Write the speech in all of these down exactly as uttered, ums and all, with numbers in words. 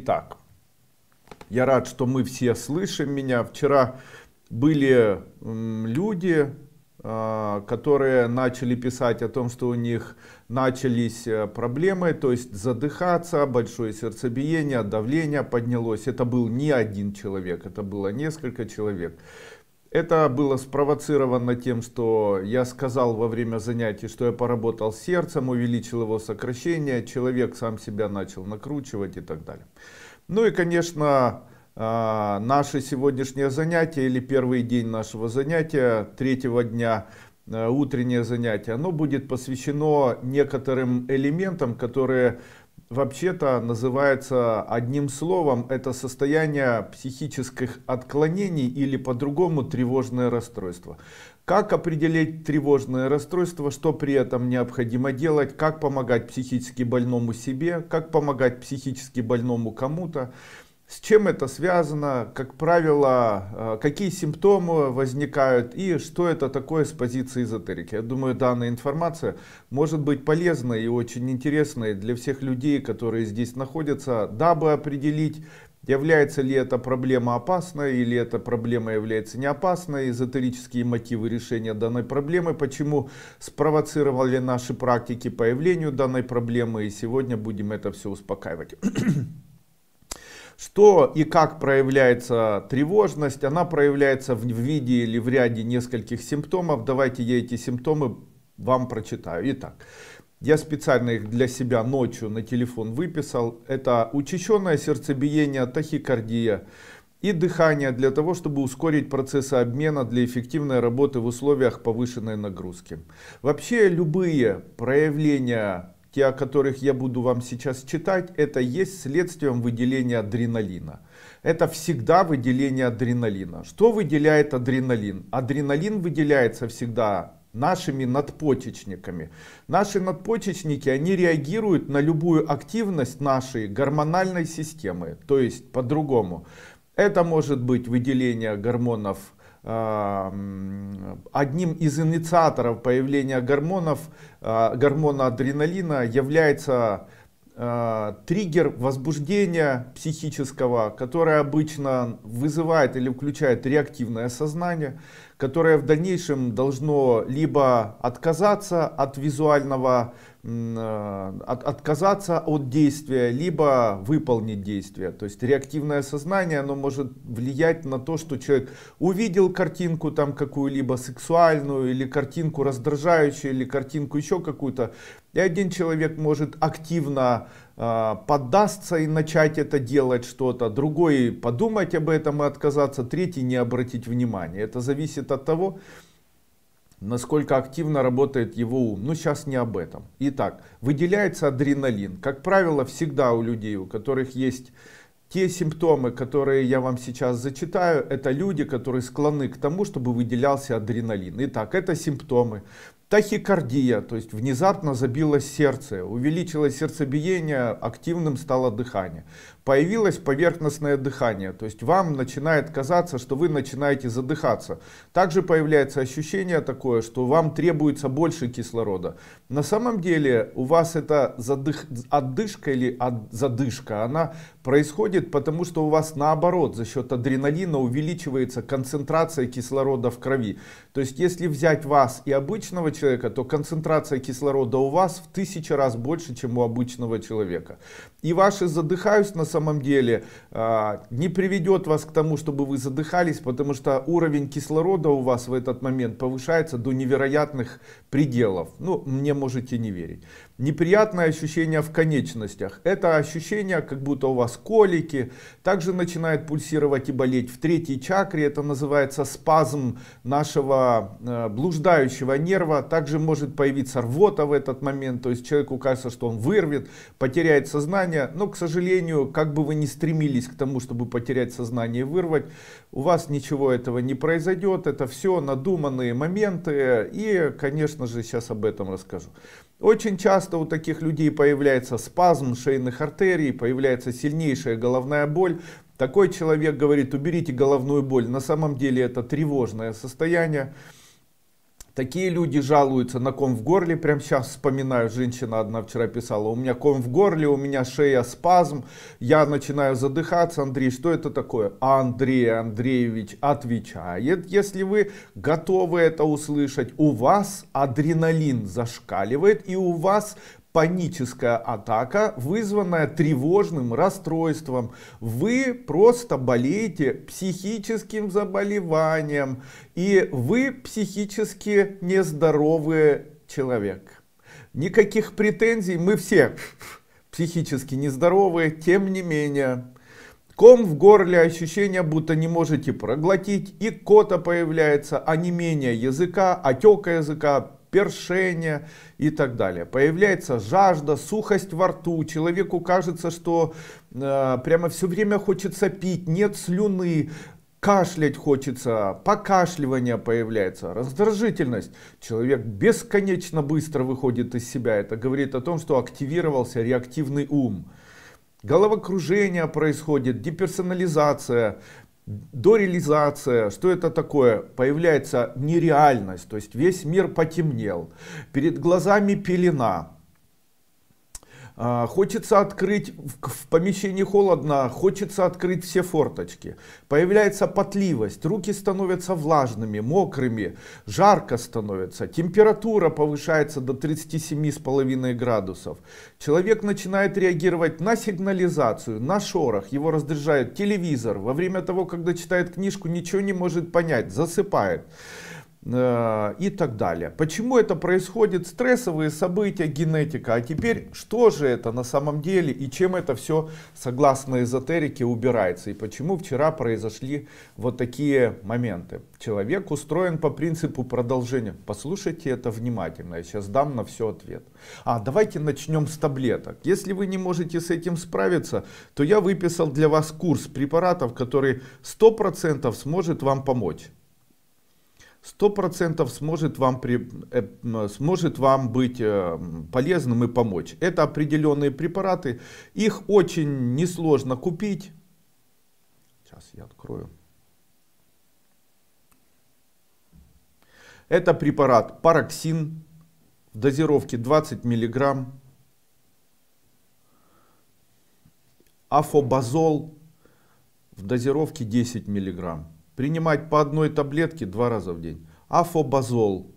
Итак, я рад, что мы все слышим меня. Вчера были люди, которые начали писать о том, что у них начались проблемы, то есть задыхаться, большое сердцебиение, давление поднялось. Это был не один человек, это было несколько человек. Это было спровоцировано тем, что я сказал во время занятий, что я поработал с сердцем, увеличил его сокращение, человек сам себя начал накручивать и так далее. Ну и, конечно, наше сегодняшнее занятие или первый день нашего занятия, третьего дня, утреннее занятие, оно будет посвящено некоторым элементам, которые вообще-то называется одним словом, это состояние психических отклонений или по-другому тревожное расстройство. Как определить тревожное расстройство, что при этом необходимо делать, как помогать психически больному себе, как помогать психически больному кому-то. С чем это связано, как правило, какие симптомы возникают и что это такое с позиции эзотерики. Я думаю, данная информация может быть полезной и очень интересной для всех людей, которые здесь находятся, дабы определить, является ли эта проблема опасной или эта проблема является не опасной, эзотерические мотивы решения данной проблемы, почему спровоцировали наши практики появлению данной проблемы, и сегодня будем это все успокаивать. Что и как проявляется тревожность? Она проявляется в виде или в ряде нескольких симптомов. Давайте я эти симптомы вам прочитаю. Итак, я специально их для себя ночью на телефон выписал. Это учащенное сердцебиение, тахикардия и дыхание для того, чтобы ускорить процессы обмена для эффективной работы в условиях повышенной нагрузки. Вообще любые проявления, те, о которых я буду вам сейчас читать, это есть следствием выделения адреналина. Это всегда выделение адреналина. Что выделяет адреналин? Адреналин выделяется всегда нашими надпочечниками. Наши надпочечники, они реагируют на любую активность нашей гормональной системы. То есть по-другому. Это может быть выделение гормонов. Одним из инициаторов появления гормонов, гормона адреналина является триггер возбуждения психического, который обычно вызывает или включает реактивное сознание, которое в дальнейшем должно либо отказаться от визуального, от, отказаться от действия, либо выполнить действие. То есть реактивное сознание, оно может влиять на то, что человек увидел картинку там какую-либо сексуальную, или картинку раздражающую, или картинку еще какую-то, и один человек может активно э, поддастся и начать это делать что-то, другой подумать об этом и отказаться, третий не обратить внимания. Это зависит от того, насколько активно работает его ум. Но сейчас не об этом. Итак, выделяется адреналин. Как правило, всегда у людей, у которых есть те симптомы, которые я вам сейчас зачитаю, это люди, которые склонны к тому, чтобы выделялся адреналин. Итак, это симптомы. Тахикардия, то есть внезапно забилось сердце, увеличилось сердцебиение, активным стало дыхание. Появилось поверхностное дыхание, то есть вам начинает казаться, что вы начинаете задыхаться. Также появляется ощущение такое, что вам требуется больше кислорода. На самом деле у вас эта задых... отдышка или от... задышка, она происходит потому, что у вас наоборот за счет адреналина увеличивается концентрация кислорода в крови. То есть если взять вас и обычного человека, то концентрация кислорода у вас в тысячу раз больше, чем у обычного человека. И ваше задыхаюсь на самом деле а, не приведет вас к тому, чтобы вы задыхались, потому что уровень кислорода у вас в этот момент повышается до невероятных пределов. Ну, мне можете не верить. Неприятное ощущение в конечностях. Это ощущение, как будто у вас колики. Также начинает пульсировать и болеть в третьей чакре. Это называется спазм нашего э, блуждающего нерва. Также может появиться рвота в этот момент. То есть человеку кажется, что он вырвет, потеряет сознание. Но, к сожалению, как бы вы ни стремились к тому, чтобы потерять сознание и вырвать, у вас ничего этого не произойдет. Это все надуманные моменты. И, конечно же, сейчас об этом расскажу. Очень часто у таких людей появляется спазм шейных артерий, появляется сильнейшая головная боль. Такой человек говорит: уберите головную боль. На самом деле это тревожное состояние. Такие люди жалуются на ком в горле. Прямо сейчас вспоминаю, женщина одна вчера писала: у меня ком в горле, у меня шея спазм, я начинаю задыхаться. Андрей, что это такое? А Андрей Андреевич отвечает: если вы готовы это услышать, у вас адреналин зашкаливает и у вас паническая атака, вызванная тревожным расстройством. Вы просто болеете психическим заболеванием. И вы психически нездоровый человек. Никаких претензий, мы все психически нездоровые, тем не менее. Ком в горле, ощущение, будто не можете проглотить, икота появляется, онемение языка, отека языка, першение и так далее. Появляется жажда, сухость во рту, человеку кажется, что э, прямо все время хочется пить, нет слюны, кашлять хочется, покашливание появляется, раздражительность. Человек бесконечно быстро выходит из себя. Это говорит о том, что активировался реактивный ум. Головокружение происходит, деперсонализация, дореализация. Что это такое? Появляется нереальность, то есть весь мир потемнел, перед глазами пелена. Хочется открыть, в помещении холодно, хочется открыть все форточки. Появляется потливость, руки становятся влажными, мокрыми, жарко становится, температура повышается до тридцати семи с половиной градусов. Человек начинает реагировать на сигнализацию, на шорох, его раздражает телевизор. Во время того, когда читает книжку, ничего не может понять, засыпает. И так далее. Почему это происходит? Стрессовые события, генетика. А теперь, что же это на самом деле и чем это все, согласно эзотерике, убирается? И почему вчера произошли вот такие моменты? Человек устроен по принципу продолжения. Послушайте это внимательно, я сейчас дам на все ответ. А давайте начнем с таблеток. Если вы не можете с этим справиться, то я выписал для вас курс препаратов, который сто процентов сможет вам помочь. сто процентов сможет вам, при, э, сможет вам быть э, полезным и помочь. Это определенные препараты. Их очень несложно купить. Сейчас я открою. Это препарат пароксин в дозировке двадцать миллиграмм. Афобазол в дозировке десять миллиграмм. Принимать по одной таблетке два раза в день. Афобазол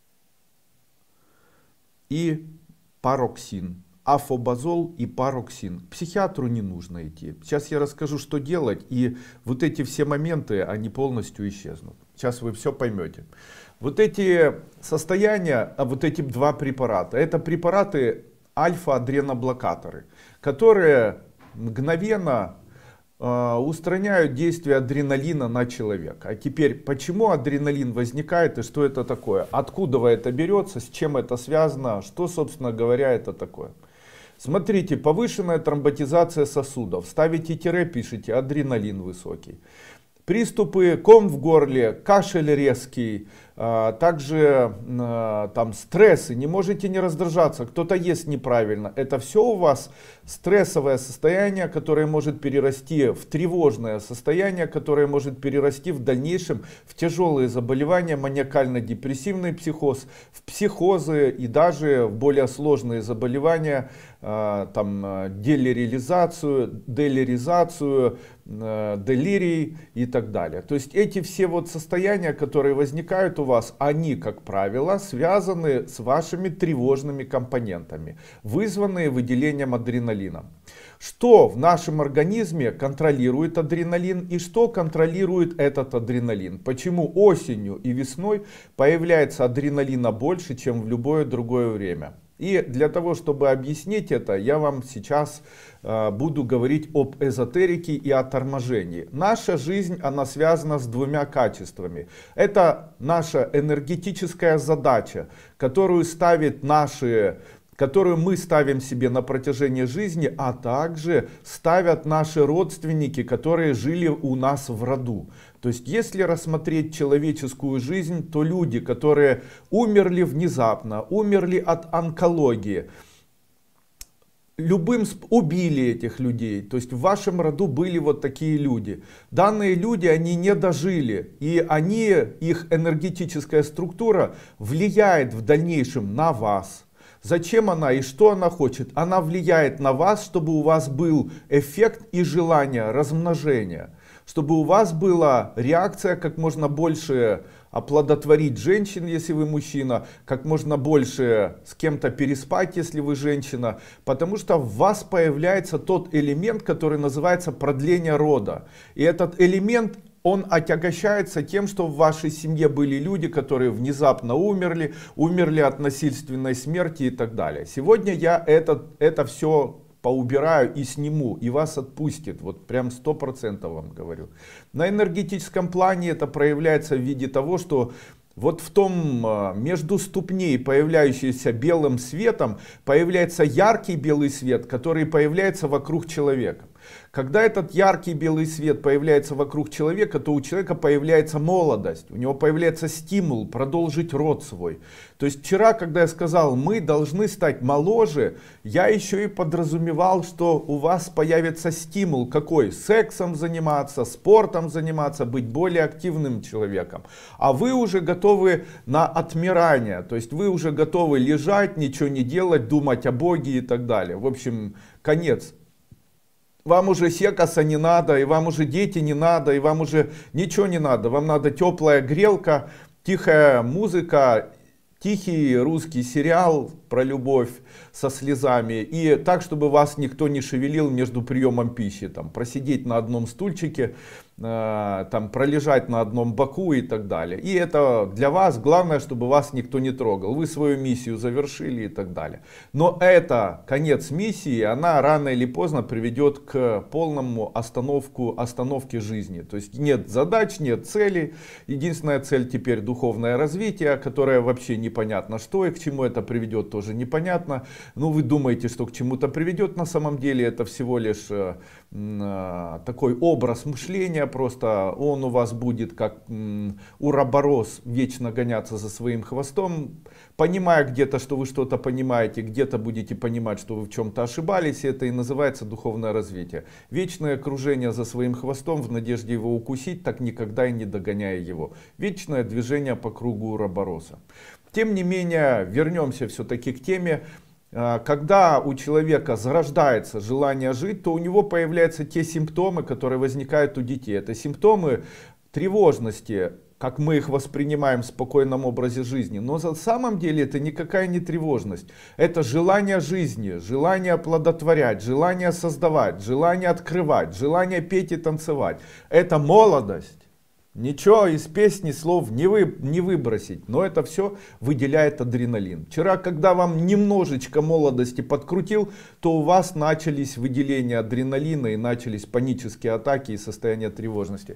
и пароксин. Афобазол и пароксин. К психиатру не нужно идти. Сейчас я расскажу, что делать. И вот эти все моменты, они полностью исчезнут. Сейчас вы все поймете. Вот эти состояния, а вот эти два препарата. Это препараты альфа-адреноблокаторы, которые мгновенно устраняют действие адреналина на человека. А теперь, почему адреналин возникает и что это такое? Откуда это берется, с чем это связано, что, собственно говоря, это такое? Смотрите, повышенная тромботизация сосудов. Ставите тире, пишите адреналин высокий. Приступы, ком в горле, кашель резкий, также там стрессы, не можете не раздражаться, кто-то ест неправильно. Это все у вас стрессовое состояние, которое может перерасти в тревожное состояние, которое может перерасти в дальнейшем в тяжелые заболевания, маниакально-депрессивный психоз, в психозы и даже в более сложные заболевания, там делиризацию, делиризацию, делирий и так далее. То есть эти все вот состояния, которые возникают у вас, они, как правило, связаны с вашими тревожными компонентами, вызванные выделением адреналина. Что в нашем организме контролирует адреналин и что контролирует этот адреналин? Почему осенью и весной появляется адреналина больше, чем в любое другое время? И для того, чтобы объяснить это, я вам сейчас э, буду говорить об эзотерике и о торможении. Наша жизнь, она связана с двумя качествами. Это наша энергетическая задача, которую ставит наши... которую мы ставим себе на протяжении жизни, а также ставят наши родственники, которые жили у нас в роду. То есть, если рассмотреть человеческую жизнь, то люди, которые умерли внезапно, умерли от онкологии, любым сп- убили этих людей. То есть в вашем роду были вот такие люди. Данные люди, они не дожили. И они, их энергетическая структура влияет в дальнейшем на вас. Зачем она и что она хочет? Она влияет на вас, чтобы у вас был эффект и желание размножения. Чтобы у вас была реакция как можно больше оплодотворить женщин, если вы мужчина, как можно больше с кем-то переспать, если вы женщина. Потому что в вас появляется тот элемент, который называется продление рода. И этот элемент, он отягощается тем, что в вашей семье были люди, которые внезапно умерли, умерли от насильственной смерти и так далее. Сегодня я это, это все поубираю и сниму, и вас отпустит. Вот прям сто процентов вам говорю. На энергетическом плане это проявляется в виде того, что вот в том между ступней, появляющийся белым светом, появляется яркий белый свет, который появляется вокруг человека. Когда этот яркий белый свет появляется вокруг человека, то у человека появляется молодость, у него появляется стимул продолжить род свой. То есть вчера, когда я сказал, мы должны стать моложе, я еще и подразумевал, что у вас появится стимул какой? Сексом заниматься, спортом заниматься, быть более активным человеком. А вы уже готовы на отмирание, то есть вы уже готовы лежать, ничего не делать, думать о Боге и так далее. В общем, конец. Вам уже секаса не надо, и вам уже дети не надо, и вам уже ничего не надо. Вам надо теплая грелка, тихая музыка, тихий русский сериал про любовь со слезами. И так, чтобы вас никто не шевелил между приемом пищи. Там, просидеть на одном стульчике, э, там, пролежать на одном боку и так далее. И это для вас главное, чтобы вас никто не трогал. Вы свою миссию завершили и так далее. Но это конец миссии, она рано или поздно приведет к полному остановку, остановке жизни. То есть нет задач, нет целей. Единственная цель теперь духовное развитие, которое вообще непонятно что и к чему это приведет, тоже непонятно. Ну, вы думаете, что к чему-то приведет, на самом деле это всего лишь э, э, такой образ мышления, просто он у вас будет как э, уроборос вечно гоняться за своим хвостом, понимая где-то, что вы что-то понимаете, где-то будете понимать, что вы в чем-то ошибались, и это и называется духовное развитие. Вечное кружение за своим хвостом в надежде его укусить, так никогда и не догоняя его. Вечное движение по кругу уробороса. Тем не менее, вернемся все-таки к теме. Когда у человека зарождается желание жить, то у него появляются те симптомы, которые возникают у детей. Это симптомы тревожности, как мы их воспринимаем в спокойном образе жизни. Но на самом деле это никакая не тревожность. Это желание жизни, желание оплодотворять, желание создавать, желание открывать, желание петь и танцевать. Это молодость. Ничего из песни слов не, вы, не выбросить, но это все выделяет адреналин. Вчера, когда вам немножечко молодости подкрутил, то у вас начались выделения адреналина и начались панические атаки и состояние тревожности.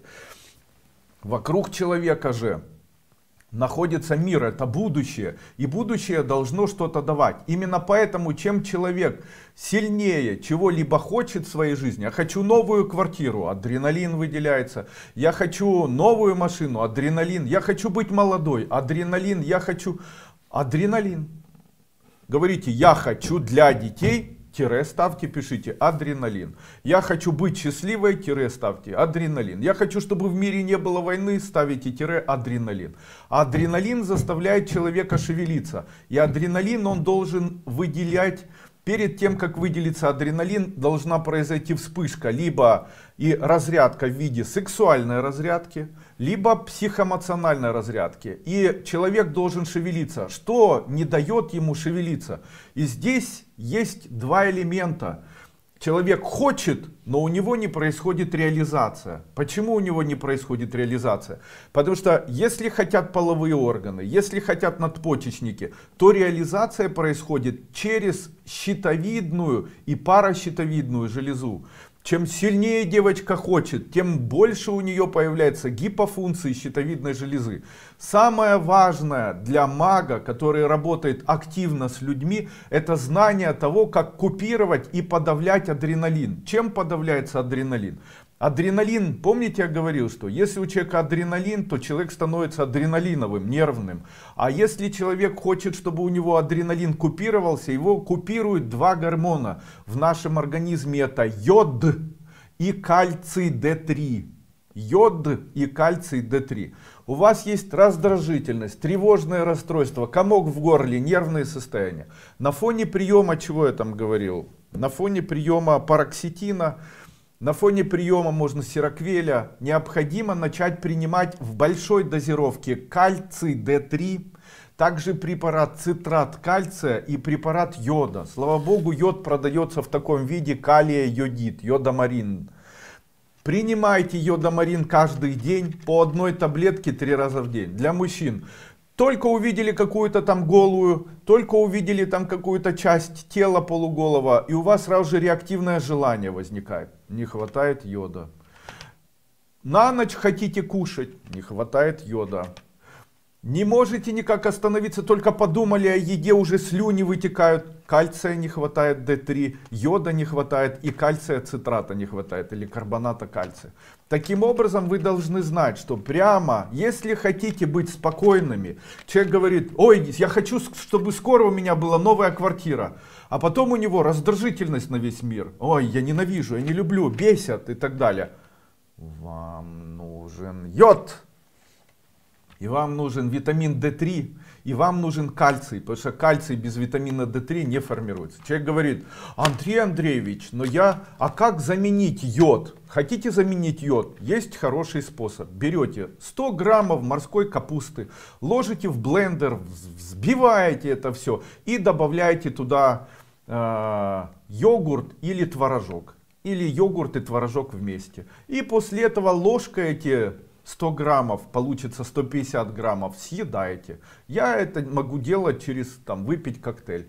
Вокруг человека же находится мир, это будущее, и будущее должно что-то давать. Именно поэтому, чем человек сильнее чего-либо хочет в своей жизни, я хочу новую квартиру, адреналин выделяется, я хочу новую машину, адреналин, я хочу быть молодой, адреналин, я хочу, адреналин. Говорите, я хочу для детей, тире ставьте, пишите адреналин. Я хочу быть счастливой, тире ставьте адреналин. Я хочу, чтобы в мире не было войны, ставите тире адреналин. Адреналин заставляет человека шевелиться. И адреналин он должен выделять. Перед тем, как выделится адреналин, должна произойти вспышка, либо и разрядка в виде сексуальной разрядки, либо психоэмоциональной разрядки. И человек должен шевелиться. Что не дает ему шевелиться? И здесь есть два элемента. Человек хочет, но у него не происходит реализация. Почему у него не происходит реализация? Потому что если хотят половые органы, если хотят надпочечники, то реализация происходит через щитовидную и паращитовидную железу. Чем сильнее девочка хочет, тем больше у нее появляется гипофункции щитовидной железы. Самое важное для мага, который работает активно с людьми, это знание того, как купировать и подавлять адреналин. Чем подавляется адреналин? Адреналин, помните, я говорил, что если у человека адреналин, то человек становится адреналиновым, нервным. А если человек хочет, чтобы у него адреналин купировался, его купируют два гормона в нашем организме. Это йод и кальций дэ три. Йод и кальций дэ три. У вас есть раздражительность, тревожное расстройство, комок в горле, нервные состояния. На фоне приема, чего я там говорил? На фоне приема пароксетина, на фоне приема, можно, сироквеля, необходимо начать принимать в большой дозировке кальций дэ три, также препарат цитрат кальция и препарат йода. Слава богу, йод продается в таком виде: калия йодид, йодомарин. Принимайте йодомарин каждый день по одной таблетке три раза в день. Для мужчин. Только увидели какую-то там голую, только увидели там какую-то часть тела полуголого, и у вас сразу же реактивное желание возникает. Не хватает йода. На ночь хотите кушать, не хватает йода. Не можете никак остановиться, только подумали о еде, уже слюни вытекают. Кальция не хватает, дэ три, йода не хватает и кальция цитрата не хватает, или карбоната кальция. Таким образом, вы должны знать, что прямо, если хотите быть спокойными, человек говорит: ой, я хочу, чтобы скоро у меня была новая квартира. А потом у него раздражительность на весь мир. Ой, я ненавижу, я не люблю, бесят и так далее. Вам нужен йод. И вам нужен витамин дэ три, и вам нужен кальций, потому что кальций без витамина дэ три не формируется. Человек говорит: Андрей Андреевич, но я, а как заменить йод? Хотите заменить йод? Есть хороший способ. Берете сто граммов морской капусты, ложите в блендер, взбиваете это все и добавляете туда э, йогурт или творожок. Или йогурт и творожок вместе. И после этого ложкой эти сто граммов, получится сто пятьдесят граммов, съедаете. Я это могу делать через, там, выпить коктейль.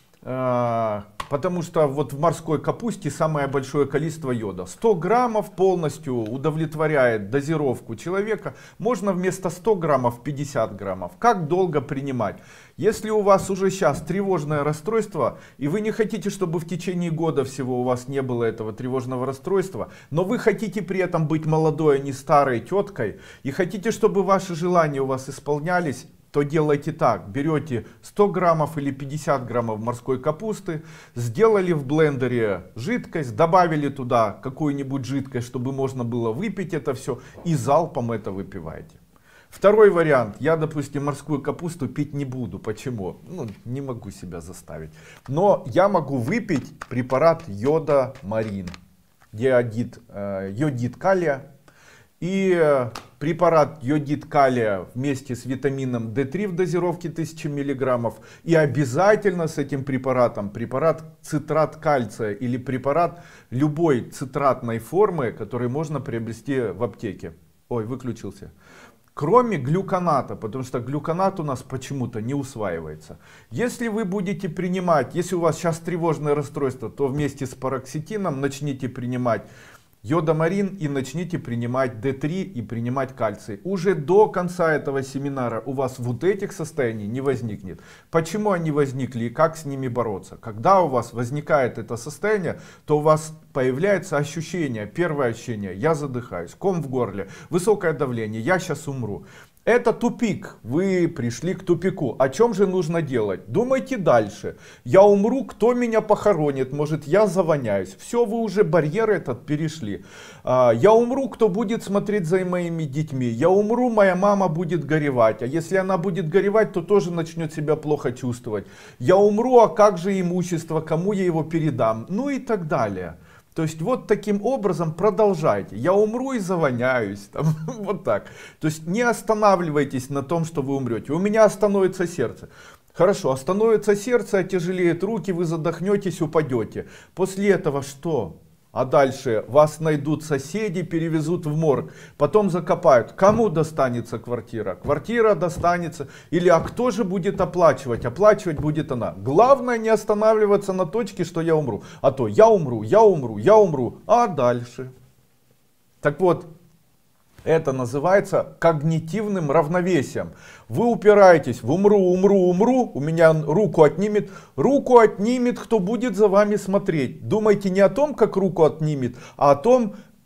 А, потому что вот в морской капусте самое большое количество йода. сто граммов полностью удовлетворяет дозировку человека. Можно вместо ста граммов пятьдесят граммов. Как долго принимать? Если у вас уже сейчас тревожное расстройство, и вы не хотите, чтобы в течение года всего у вас не было этого тревожного расстройства, но вы хотите при этом быть молодой, а не старой теткой, и хотите, чтобы ваши желания у вас исполнялись, то делайте так. Берете сто граммов или пятьдесят граммов морской капусты, сделали в блендере жидкость, добавили туда какую-нибудь жидкость, чтобы можно было выпить это все, и залпом это выпиваете. Второй вариант. Я, допустим, морскую капусту пить не буду. Почему? Ну, не могу себя заставить. Но я могу выпить препарат йодомарин, йодид, э, йодид калия. И препарат йодид калия вместе с витамином дэ три в дозировке тысяча миллиграммов. И обязательно с этим препаратом препарат цитрат кальция или препарат любой цитратной формы, который можно приобрести в аптеке. Ой, выключился. Кроме глюконата, потому что глюконат у нас почему-то не усваивается. Если вы будете принимать, если у вас сейчас тревожное расстройство, то вместе с пароксетином начните принимать йодомарин и начните принимать дэ три и принимать кальций. Уже до конца этого семинара у вас вот этих состояний не возникнет. Почему они возникли и как с ними бороться? Когда у вас возникает это состояние, то у вас появляется ощущение, первое ощущение: я задыхаюсь, ком в горле, высокое давление, я сейчас умру. Это тупик, вы пришли к тупику. О чем же нужно делать? Думайте дальше. Я умру, кто меня похоронит? Может, я завоняюсь? Все, вы уже барьер этот перешли. Я умру, кто будет смотреть за моими детьми? Я умру, моя мама будет горевать. А если она будет горевать, то тоже начнет себя плохо чувствовать. Я умру, а как же имущество? Кому я его передам? Ну и так далее. То есть вот таким образом продолжайте. Я умру и завоняюсь. Там, вот так. То есть не останавливайтесь на том, что вы умрете. У меня остановится сердце. Хорошо, остановится сердце, отяжелеют руки, вы задохнетесь, упадете. После этого что? А дальше вас найдут соседи, перевезут в морг, потом закопают. Кому достанется квартира? Квартира достанется. Или а кто же будет оплачивать? Оплачивать будет она. Главное не останавливаться на точке, что я умру. А то я умру, я умру, я умру. А дальше? Так вот, это называется когнитивным равновесием. Вы упираетесь в умру, умру, умру, у меня руку отнимет. Руку отнимет, кто будет за вами смотреть. Думайте не о том, как руку отнимет, а о том,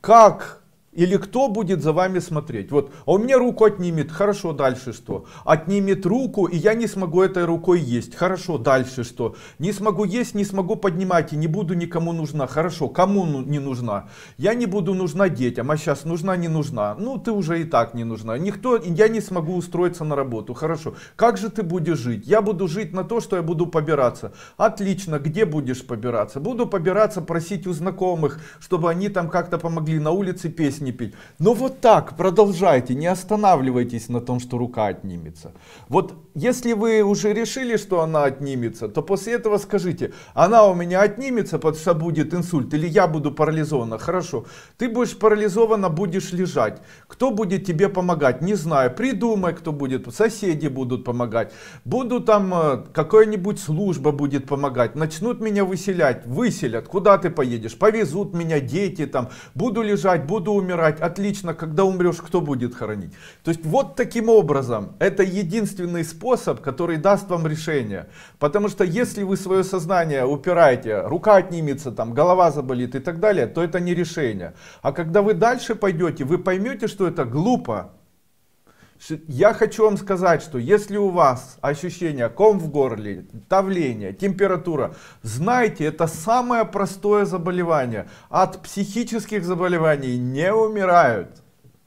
как или кто будет за вами смотреть? Вот, а у меня руку отнимет, хорошо, дальше что? Отнимет руку, и я не смогу этой рукой есть, хорошо, дальше что? Не смогу есть, не смогу поднимать, и не буду никому нужна, хорошо, кому не нужна? Я не буду нужна детям, а сейчас нужна, не нужна? Ну, ты уже и так не нужна. Никто, я не смогу устроиться на работу, хорошо. Как же ты будешь жить? Я буду жить на то, что я буду побираться. Отлично, где будешь побираться? Буду побираться, просить у знакомых, чтобы они там как-то помогли на улице песни не пить. Но вот так продолжайте, не останавливайтесь на том, что рука отнимется. Вот если вы уже решили, что она отнимется, то после этого скажите: она у меня отнимется, потому что будет инсульт, или я буду парализована. Хорошо, ты будешь парализована, будешь лежать. Кто будет тебе помогать? Не знаю, придумай, кто будет. Соседи будут помогать. Буду там, какая-нибудь служба будет помогать. Начнут меня выселять, выселят. Куда ты поедешь? Повезут меня дети там. Буду лежать, буду умирать. Отлично, когда умрешь, кто будет хоронить? То есть вот таким образом, это единственный способ, который даст вам решение. Потому что если вы свое сознание упираете, рука отнимется, там, голова заболит и так далее, то это не решение. А когда вы дальше пойдете, вы поймете, что это глупо. Я хочу вам сказать, что если у вас ощущение ком в горле, давление, температура, знайте, это самое простое заболевание. От психических заболеваний не умирают,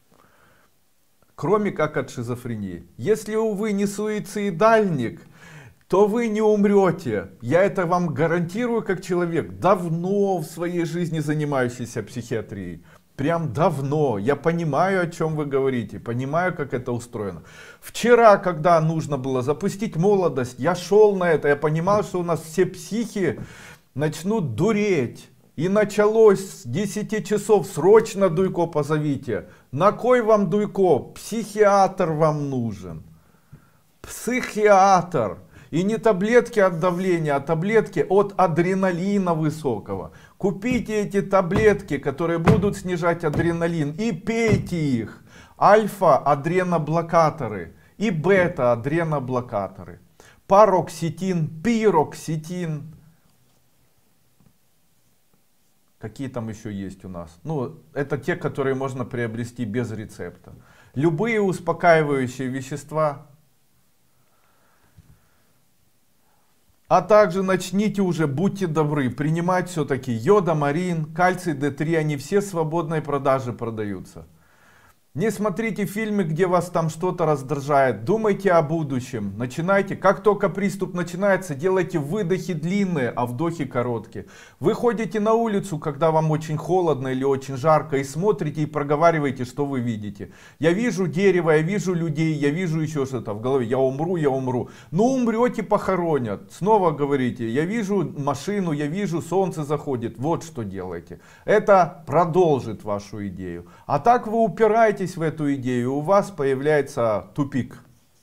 кроме как от шизофрении. Если вы не суицидальник, то вы не умрете. Я это вам гарантирую как человек, давно в своей жизни занимающийся психиатрией. Прям давно. Я понимаю, о чем вы говорите, понимаю, как это устроено. Вчера, когда нужно было запустить молодость, я шел на это, я понимал, что у нас все психи начнут дуреть. И началось с десяти часов, срочно Дуйко позовите. На кой вам Дуйко? Психиатр вам нужен. Психиатр. И не таблетки от давления, а таблетки от адреналина высокого. Купите эти таблетки, которые будут снижать адреналин, и пейте их. Альфа-адреноблокаторы и бета-адреноблокаторы. Пароксетин, пироксетин. Какие там еще есть у нас? Ну, это те, которые можно приобрести без рецепта. Любые успокаивающие вещества. А также начните уже, будьте добры, принимать все-таки йодомарин, кальций дэ три, они все в свободной продаже продаются. Не смотрите фильмы, где вас там что-то раздражает, думайте о будущем, начинайте, как только приступ начинается, делайте выдохи длинные, а вдохи короткие. Вы ходите на улицу, когда вам очень холодно или очень жарко, и смотрите и проговариваете, что вы видите. Я вижу дерево, я вижу людей, я вижу еще что-то в голове, я умру, я умру. Ну умрете, похоронят. Снова говорите, я вижу машину, я вижу солнце заходит, вот что делайте. Это продолжит вашу идею. А так вы упираетесь в эту идею, у вас появляется тупик.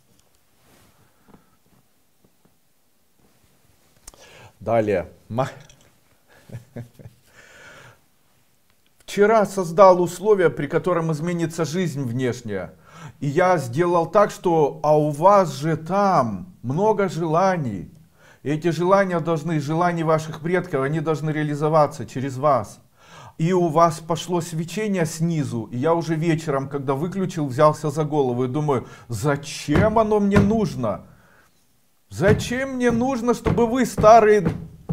Далее. Вчера создал условия, при котором изменится жизнь внешняя. И я сделал так, что а у вас же там много желаний. И эти желания должны, желания ваших предков, они должны реализоваться через вас. И у вас пошло свечение снизу, и я уже вечером, когда выключил, взялся за голову и думаю, зачем оно мне нужно? Зачем мне нужно, чтобы вы, старые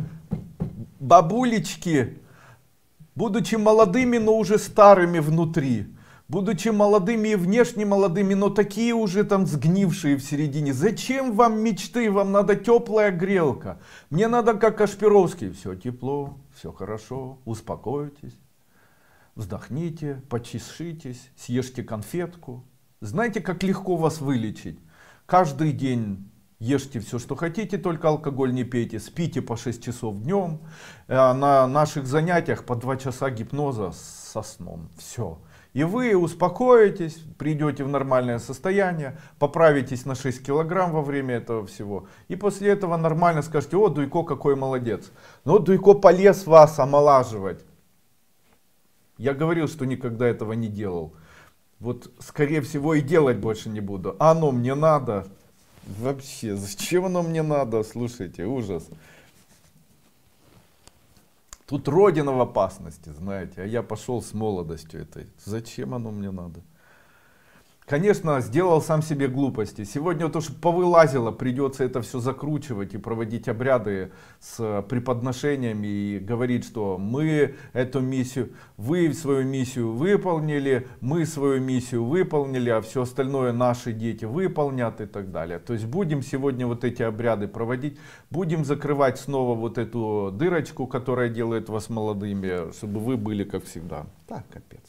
бабулечки, будучи молодыми, но уже старыми внутри, будучи молодыми и внешне молодыми, но такие уже там сгнившие в середине, зачем вам мечты? Вам надо теплая грелка. Мне надо как Кашпировский, все тепло. Все хорошо, успокойтесь, вздохните, почешитесь, съешьте конфетку. Знаете, как легко вас вылечить? Каждый день ешьте все, что хотите, только алкоголь не пейте, спите по шесть часов днем. На наших занятиях по два часа гипноза со сном. Все. И вы успокоитесь, придете в нормальное состояние, поправитесь на шесть килограмм во время этого всего. И после этого нормально скажете, о, Дуйко какой молодец. Но Дуйко полез вас омолаживать. Я говорил, что никогда этого не делал. Вот скорее всего и делать больше не буду. А оно мне надо. Вообще, зачем оно мне надо? Слушайте, ужас. Тут родина в опасности, знаете, а я пошел с молодостью этой. Зачем оно мне надо? Конечно, сделал сам себе глупости. Сегодня вот уж повылазило, придется это все закручивать и проводить обряды с преподношениями и говорить, что мы эту миссию, вы свою миссию выполнили, мы свою миссию выполнили, а все остальное наши дети выполнят и так далее. То есть будем сегодня вот эти обряды проводить, будем закрывать снова вот эту дырочку, которая делает вас молодыми, чтобы вы были как всегда. Так, капец.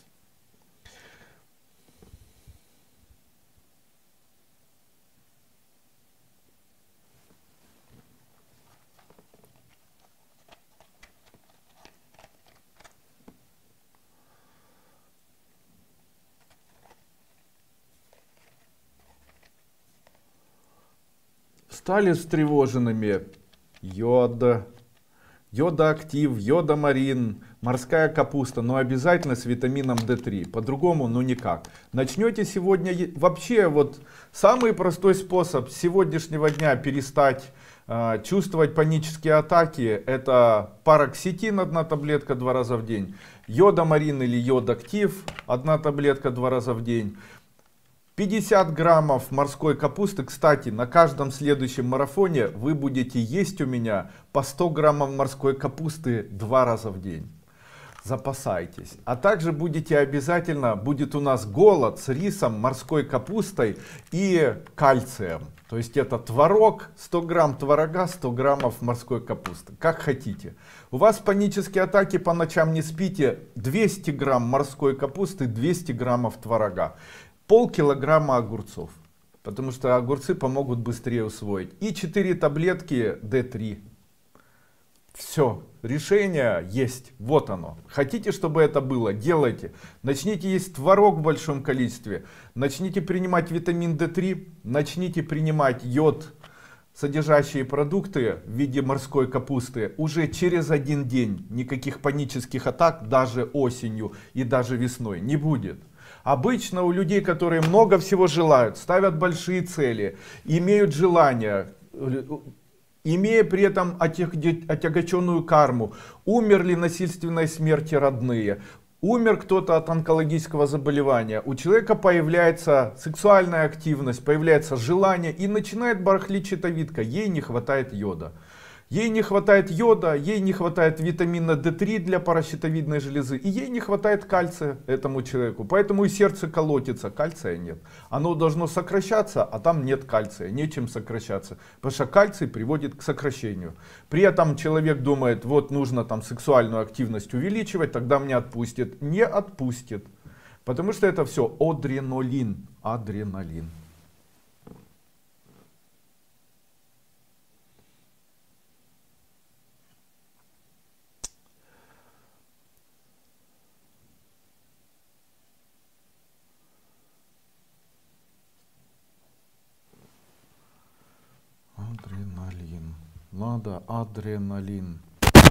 Стали встревоженными. Йод, йодоактив, йодомарин, морская капуста, но обязательно с витамином дэ три. По-другому, ну никак. Начнете сегодня, вообще вот самый простой способ с сегодняшнего дня перестать э, чувствовать панические атаки, это пароксетин, одна таблетка два раза в день, йодомарин или йодоактив, одна таблетка два раза в день. пятьдесят граммов морской капусты. Кстати, на каждом следующем марафоне вы будете есть у меня по сто граммов морской капусты два раза в день. Запасайтесь. А также будете обязательно, будет у нас голод с рисом, морской капустой и кальцием. То есть это творог, сто грамм творога, сто граммов морской капусты. Как хотите. У вас панические атаки, по ночам не спите, двести грамм морской капусты, двести граммов творога. Полкилограмма огурцов, потому что огурцы помогут быстрее усвоить. И четыре таблетки дэ три. Все, решение есть, вот оно. Хотите, чтобы это было, делайте. Начните есть творог в большом количестве, начните принимать витамин дэ три, начните принимать йод, содержащие продукты в виде морской капусты. Уже через один день никаких панических атак даже осенью и даже весной не будет. Обычно у людей, которые много всего желают, ставят большие цели, имеют желание, имея при этом отягченную карму, умерли насильственной смерти родные, умер кто-то от онкологического заболевания, у человека появляется сексуальная активность, появляется желание и начинает барахлить щитовидка, ей не хватает йода. Ей не хватает йода, ей не хватает витамина дэ три для паращитовидной железы, и ей не хватает кальция этому человеку. Поэтому и сердце колотится, кальция нет. Оно должно сокращаться, а там нет кальция, нечем сокращаться. Потому что кальций приводит к сокращению. При этом человек думает, вот нужно там сексуальную активность увеличивать, тогда меня отпустит. Не отпустит. Потому что это все адреналин. Адреналин. Адреналин. Надо адреналин.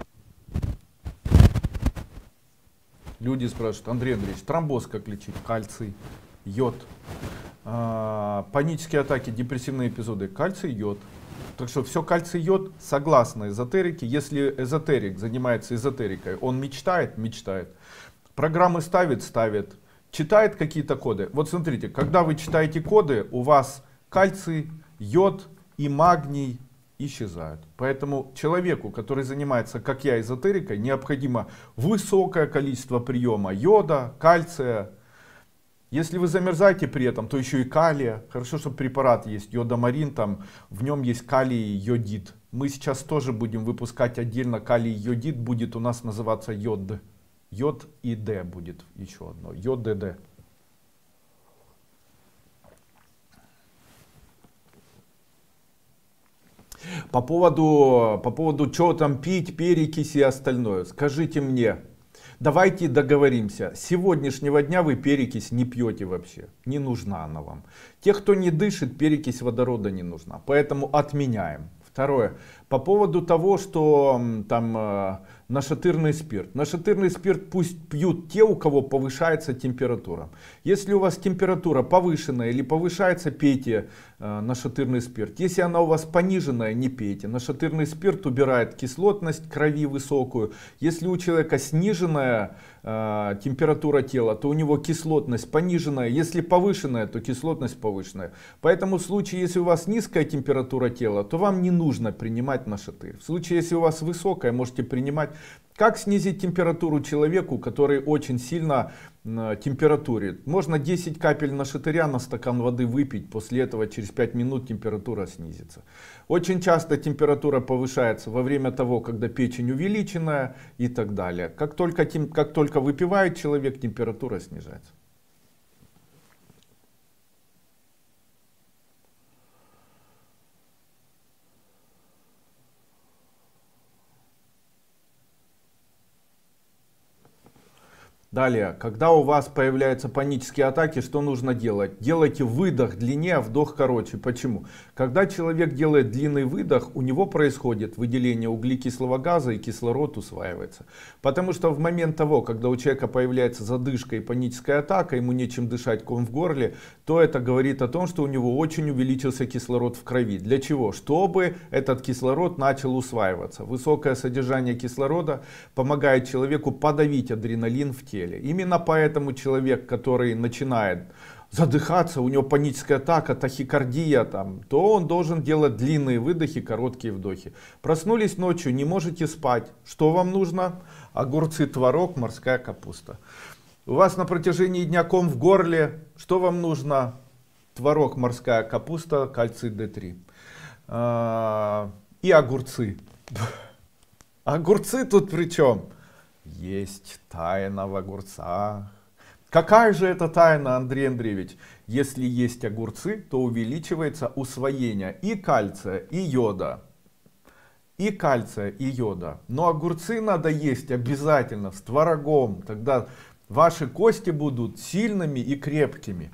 Люди спрашивают, Андрей Андреевич, тромбоз как лечить? Кальций, йод. А, панические атаки, депрессивные эпизоды. Кальций, йод. Так что все кальций, йод, согласно эзотерике. Если эзотерик занимается эзотерикой, он мечтает, мечтает. Программы ставит, ставит. Читает какие-то коды. Вот смотрите, когда вы читаете коды, у вас кальций, йод и магний исчезают. Поэтому человеку, который занимается, как я, эзотерикой, необходимо высокое количество приема йода, кальция. Если вы замерзаете при этом, то еще и калия. Хорошо, что препарат есть, йодомарин, там в нем есть калий и йодид. Мы сейчас тоже будем выпускать отдельно калий и йодид, будет у нас называться йод. Йод и Д будет еще одно, йод дэ дэ. По поводу, по поводу, что там пить, перекись и остальное. Скажите мне, давайте договоримся. С сегодняшнего дня вы перекись не пьете вообще. Не нужна она вам. Те, кто не дышит, перекись водорода не нужна. Поэтому отменяем. Второе. По поводу того, что там нашатырный спирт. Нашатырный спирт пусть пьют те, у кого повышается температура. Если у вас температура повышенная или повышается, пейте э, нашатырный спирт. Если она у вас пониженная, не пейте. Нашатырный спирт убирает кислотность крови высокую. Если у человека сниженная э, температура тела, то у него кислотность пониженная. Если повышенная, то кислотность повышенная. Поэтому в случае, если у вас низкая температура тела, то вам не нужно принимать нашатырь. В случае, если у вас высокая, можете принимать. Как снизить температуру человеку, который очень сильно э, температурит? Можно десять капель нашатыря на стакан воды выпить, после этого через пять минут температура снизится. Очень часто температура повышается во время того, когда печень увеличенная и так далее. Как только, как только выпивает человек, температура снижается. Далее, когда у вас появляются панические атаки, что нужно делать? Делайте выдох длиннее, вдох короче. Почему? Когда человек делает длинный выдох, у него происходит выделение углекислого газа и кислород усваивается. Потому что в момент того, когда у человека появляется задышка и паническая атака, ему нечем дышать, ком в горле, то это говорит о том, что у него очень увеличился кислород в крови. Для чего? Чтобы этот кислород начал усваиваться. Высокое содержание кислорода помогает человеку подавить адреналин в теле. Именно поэтому человек, который начинает задыхаться, у него паническая атака, тахикардия, там, то он должен делать длинные выдохи, короткие вдохи. Проснулись ночью, не можете спать. Что вам нужно? Огурцы, творог, морская капуста. У вас на протяжении дня ком в горле. Что вам нужно? Творог, морская капуста, кальций дэ три. И огурцы. Огурцы тут при чем? Есть тайна в огурцах. Какая же это тайна, Андрей Андреевич? Если есть огурцы, то увеличивается усвоение и кальция, и йода. И кальция, и йода. Но огурцы надо есть обязательно с творогом. Тогда ваши кости будут сильными и крепкими.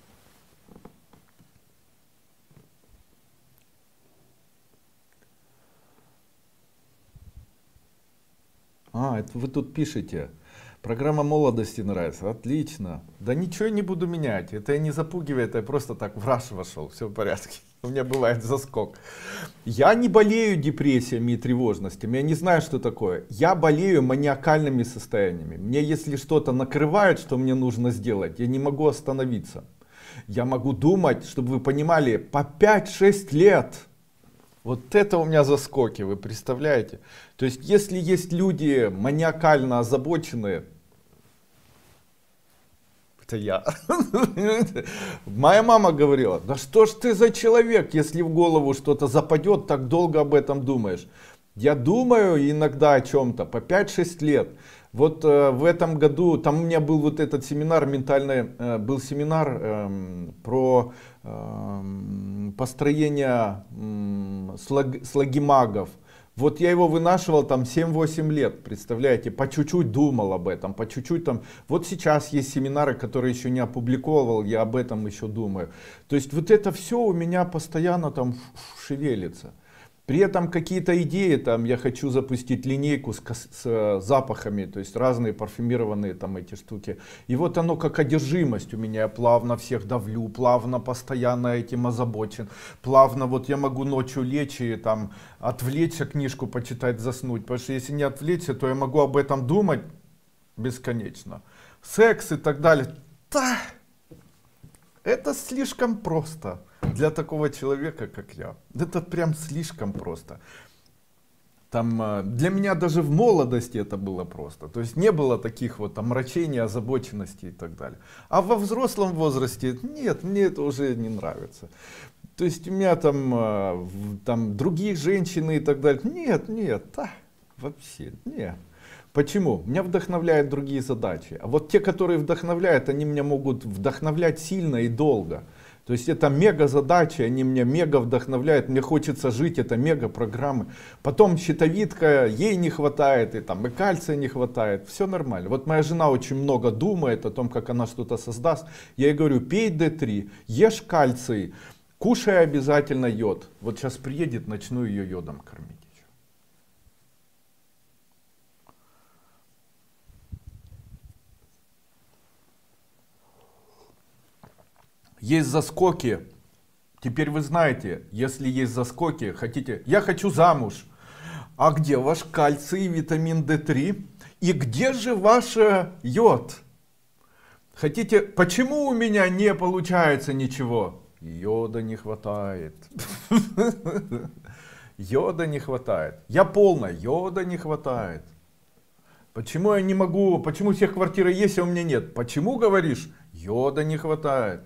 А, это вы тут пишете. Программа молодости нравится. Отлично. Да ничего не буду менять. Это я не запугиваю, это я просто так в раж вошел. Все в порядке. У меня бывает заскок. Я не болею депрессиями и тревожностями. Я не знаю, что такое. Я болею маниакальными состояниями. Мне если что-то накрывает, что мне нужно сделать, я не могу остановиться. Я могу думать, чтобы вы понимали, по пять-шесть лет. Вот это у меня заскоки, вы представляете? То есть, если есть люди маниакально озабоченные, это я. Моя мама говорила, да что ж ты за человек, если в голову что-то западет, так долго об этом думаешь. Я думаю иногда о чем-то по пять-шесть лет. Вот э, в этом году, там у меня был вот этот семинар, ментальный, э, был семинар э, про э, построение э, слог, слогимагов. Вот я его вынашивал там семь-восемь лет, представляете, по чуть-чуть думал об этом, по чуть-чуть там. Вот сейчас есть семинары, которые еще не опубликовал, я об этом еще думаю. То есть вот это все у меня постоянно там шевелится. При этом какие-то идеи, там я хочу запустить линейку с, с запахами, то есть разные парфюмированные там эти штуки. И вот оно как одержимость у меня, я плавно всех давлю, плавно постоянно этим озабочен. Плавно вот я могу ночью лечь и там отвлечься, книжку почитать, заснуть. Потому что если не отвлечься, то я могу об этом думать бесконечно. Секс и так далее. Да, это слишком просто. Для такого человека, как я, это прям слишком просто. Там, для меня даже в молодости это было просто. То есть не было таких вот омрачений, озабоченностей и так далее. А во взрослом возрасте, нет, мне это уже не нравится. То есть у меня там, там другие женщины и так далее. Нет, нет, а, вообще нет. Почему? Меня вдохновляют другие задачи. А вот те, которые вдохновляют, они меня могут вдохновлять сильно и долго. То есть это мега задачи, они меня мега вдохновляют, мне хочется жить, это мега программы. Потом щитовидка, ей не хватает, и там и кальция не хватает, все нормально. Вот моя жена очень много думает о том, как она что-то создаст. Я ей говорю, пей дэ три, ешь кальций, кушай обязательно йод. Вот сейчас приедет, начну ее йодом кормить. есть заскоки. Теперь вы знаете, если есть заскоки, хотите, я хочу замуж. А где ваш кальций и витамин дэ три? И где же ваш йод? Хотите, почему у меня не получается ничего? Йода не хватает. Йода не хватает. Я полна, йода не хватает. Почему я не могу, почему у всех квартиры есть, а у меня нет? Почему, говоришь, йода не хватает?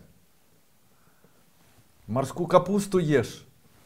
Морскую капусту ешь.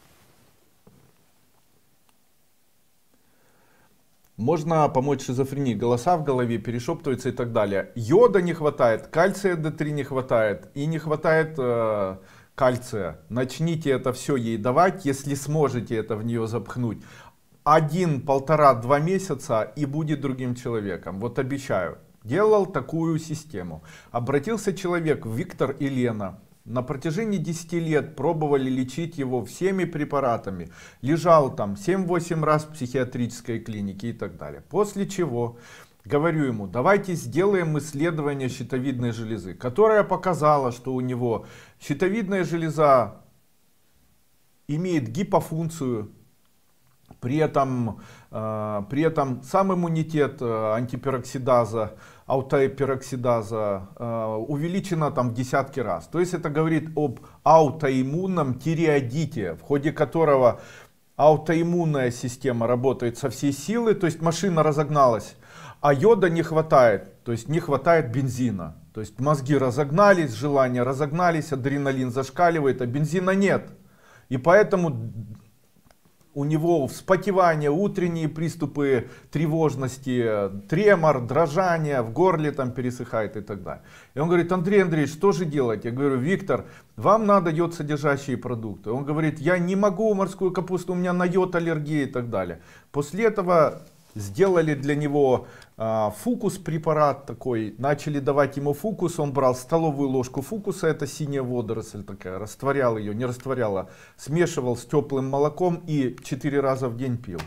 Можно помочь шизофрении, голоса в голове перешептываются и так далее. Йода не хватает, кальция дэ три не хватает и не хватает э, кальция. Начните это все ей давать, если сможете это в нее запхнуть. Один, полтора, два месяца и будет другим человеком. Вот обещаю. Делал такую систему. Обратился человек, Виктор и Лена. На протяжении десяти лет пробовали лечить его всеми препаратами. Лежал там семь-восемь раз в психиатрической клинике и так далее. После чего говорю ему, давайте сделаем исследование щитовидной железы, которая показала, что у него щитовидная железа имеет гипофункцию. При этом, э, при этом сам иммунитет э, антипероксидаза, аутопероксидаза э, увеличена там в десятки раз. То есть это говорит об аутоиммунном тиреодите, в ходе которого аутоиммунная система работает со всей силы, то есть машина разогналась, а йода не хватает, то есть не хватает бензина. То есть мозги разогнались, желания разогнались, адреналин зашкаливает, а бензина нет. И поэтому у него вспотевание, утренние приступы тревожности, тремор, дрожание, в горле там пересыхает и так далее. И он говорит, Андрей Андреевич, что же делать? Я говорю, Виктор, вам надо йод содержащие продукты. Он говорит, я не могу морскую капусту, у меня на йод аллергия и так далее. После этого сделали для него а, фукус препарат такой, начали давать ему фукус, он брал столовую ложку фукуса, это синяя водоросль такая, растворял ее, не растворял, а смешивал с теплым молоком и четыре раза в день пил.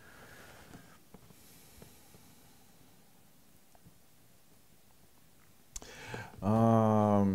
А,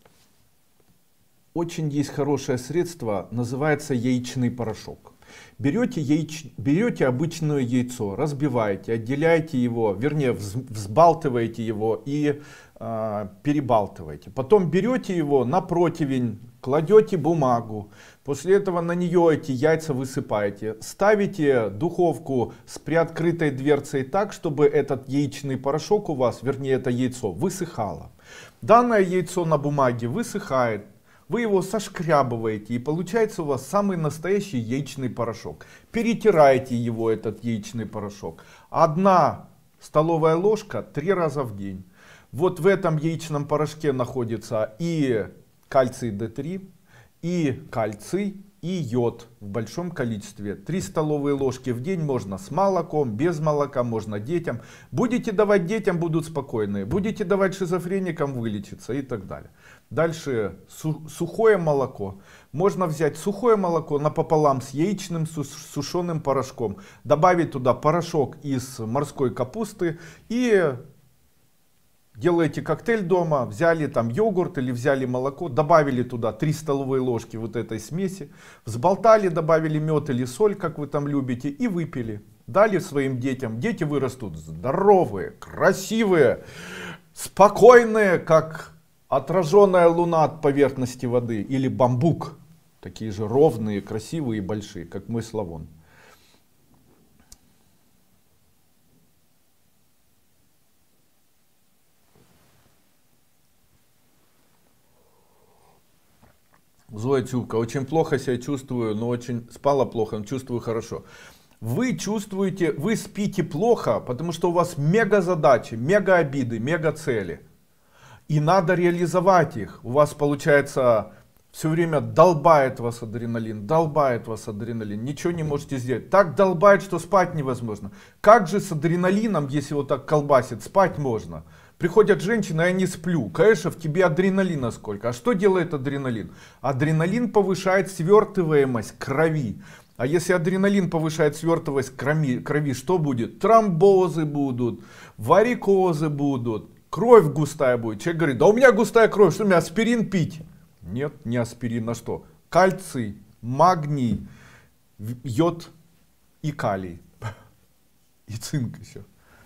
очень есть хорошее средство, называется яичный порошок. Берете, яич... Берете обычное яйцо, разбиваете, отделяете его, вернее взбалтываете его и э, перебалтываете. Потом берете его на противень, кладете бумагу, после этого на нее эти яйца высыпаете. Ставите духовку с приоткрытой дверцей так, чтобы этот яичный порошок у вас, вернее это яйцо, высыхало. Данное яйцо на бумаге высыхает. Вы его сошкрябываете, и получается у вас самый настоящий яичный порошок. Перетираете его, этот яичный порошок. Одна столовая ложка три раза в день. Вот в этом яичном порошке находится и кальций дэ три, и кальций, и йод в большом количестве. три столовые ложки в день можно с молоком, без молока, можно детям. Будете давать детям, будут спокойные. Будете давать шизофреникам, вылечиться и так далее. Дальше сухое молоко. Можно взять сухое молоко напополам с яичным сушеным порошком. Добавить туда порошок из морской капусты и делаете коктейль дома. Взяли там йогурт или взяли молоко. Добавили туда три столовые ложки вот этой смеси. Взболтали, добавили мед или соль, как вы там любите, и выпили. Дали своим детям. Дети вырастут здоровые, красивые, спокойные, как отраженная луна от поверхности воды, или бамбук, такие же ровные, красивые и большие, как мой Славон. Зоя Тюбка, очень плохо себя чувствую, но очень спала плохо, но чувствую хорошо. Вы чувствуете, вы спите плохо, потому что у вас мега задачи, мега обиды, мега цели. И надо реализовать их. У вас получается все время долбает вас адреналин, долбает вас адреналин. Ничего не можете сделать. Так долбает, что спать невозможно. Как же с адреналином, если вот так колбасит, спать можно? Приходят женщины, а я не сплю. Конечно, в тебе адреналина сколько. А что делает адреналин? Адреналин повышает свертываемость крови. А если адреналин повышает свертываемость крови, крови, что будет? Тромбозы будут, варикозы будут. Кровь густая будет. Человек говорит, да у меня густая кровь, что мне аспирин пить? Нет, не аспирин, а что? Кальций, магний, йод и калий. И цинк еще.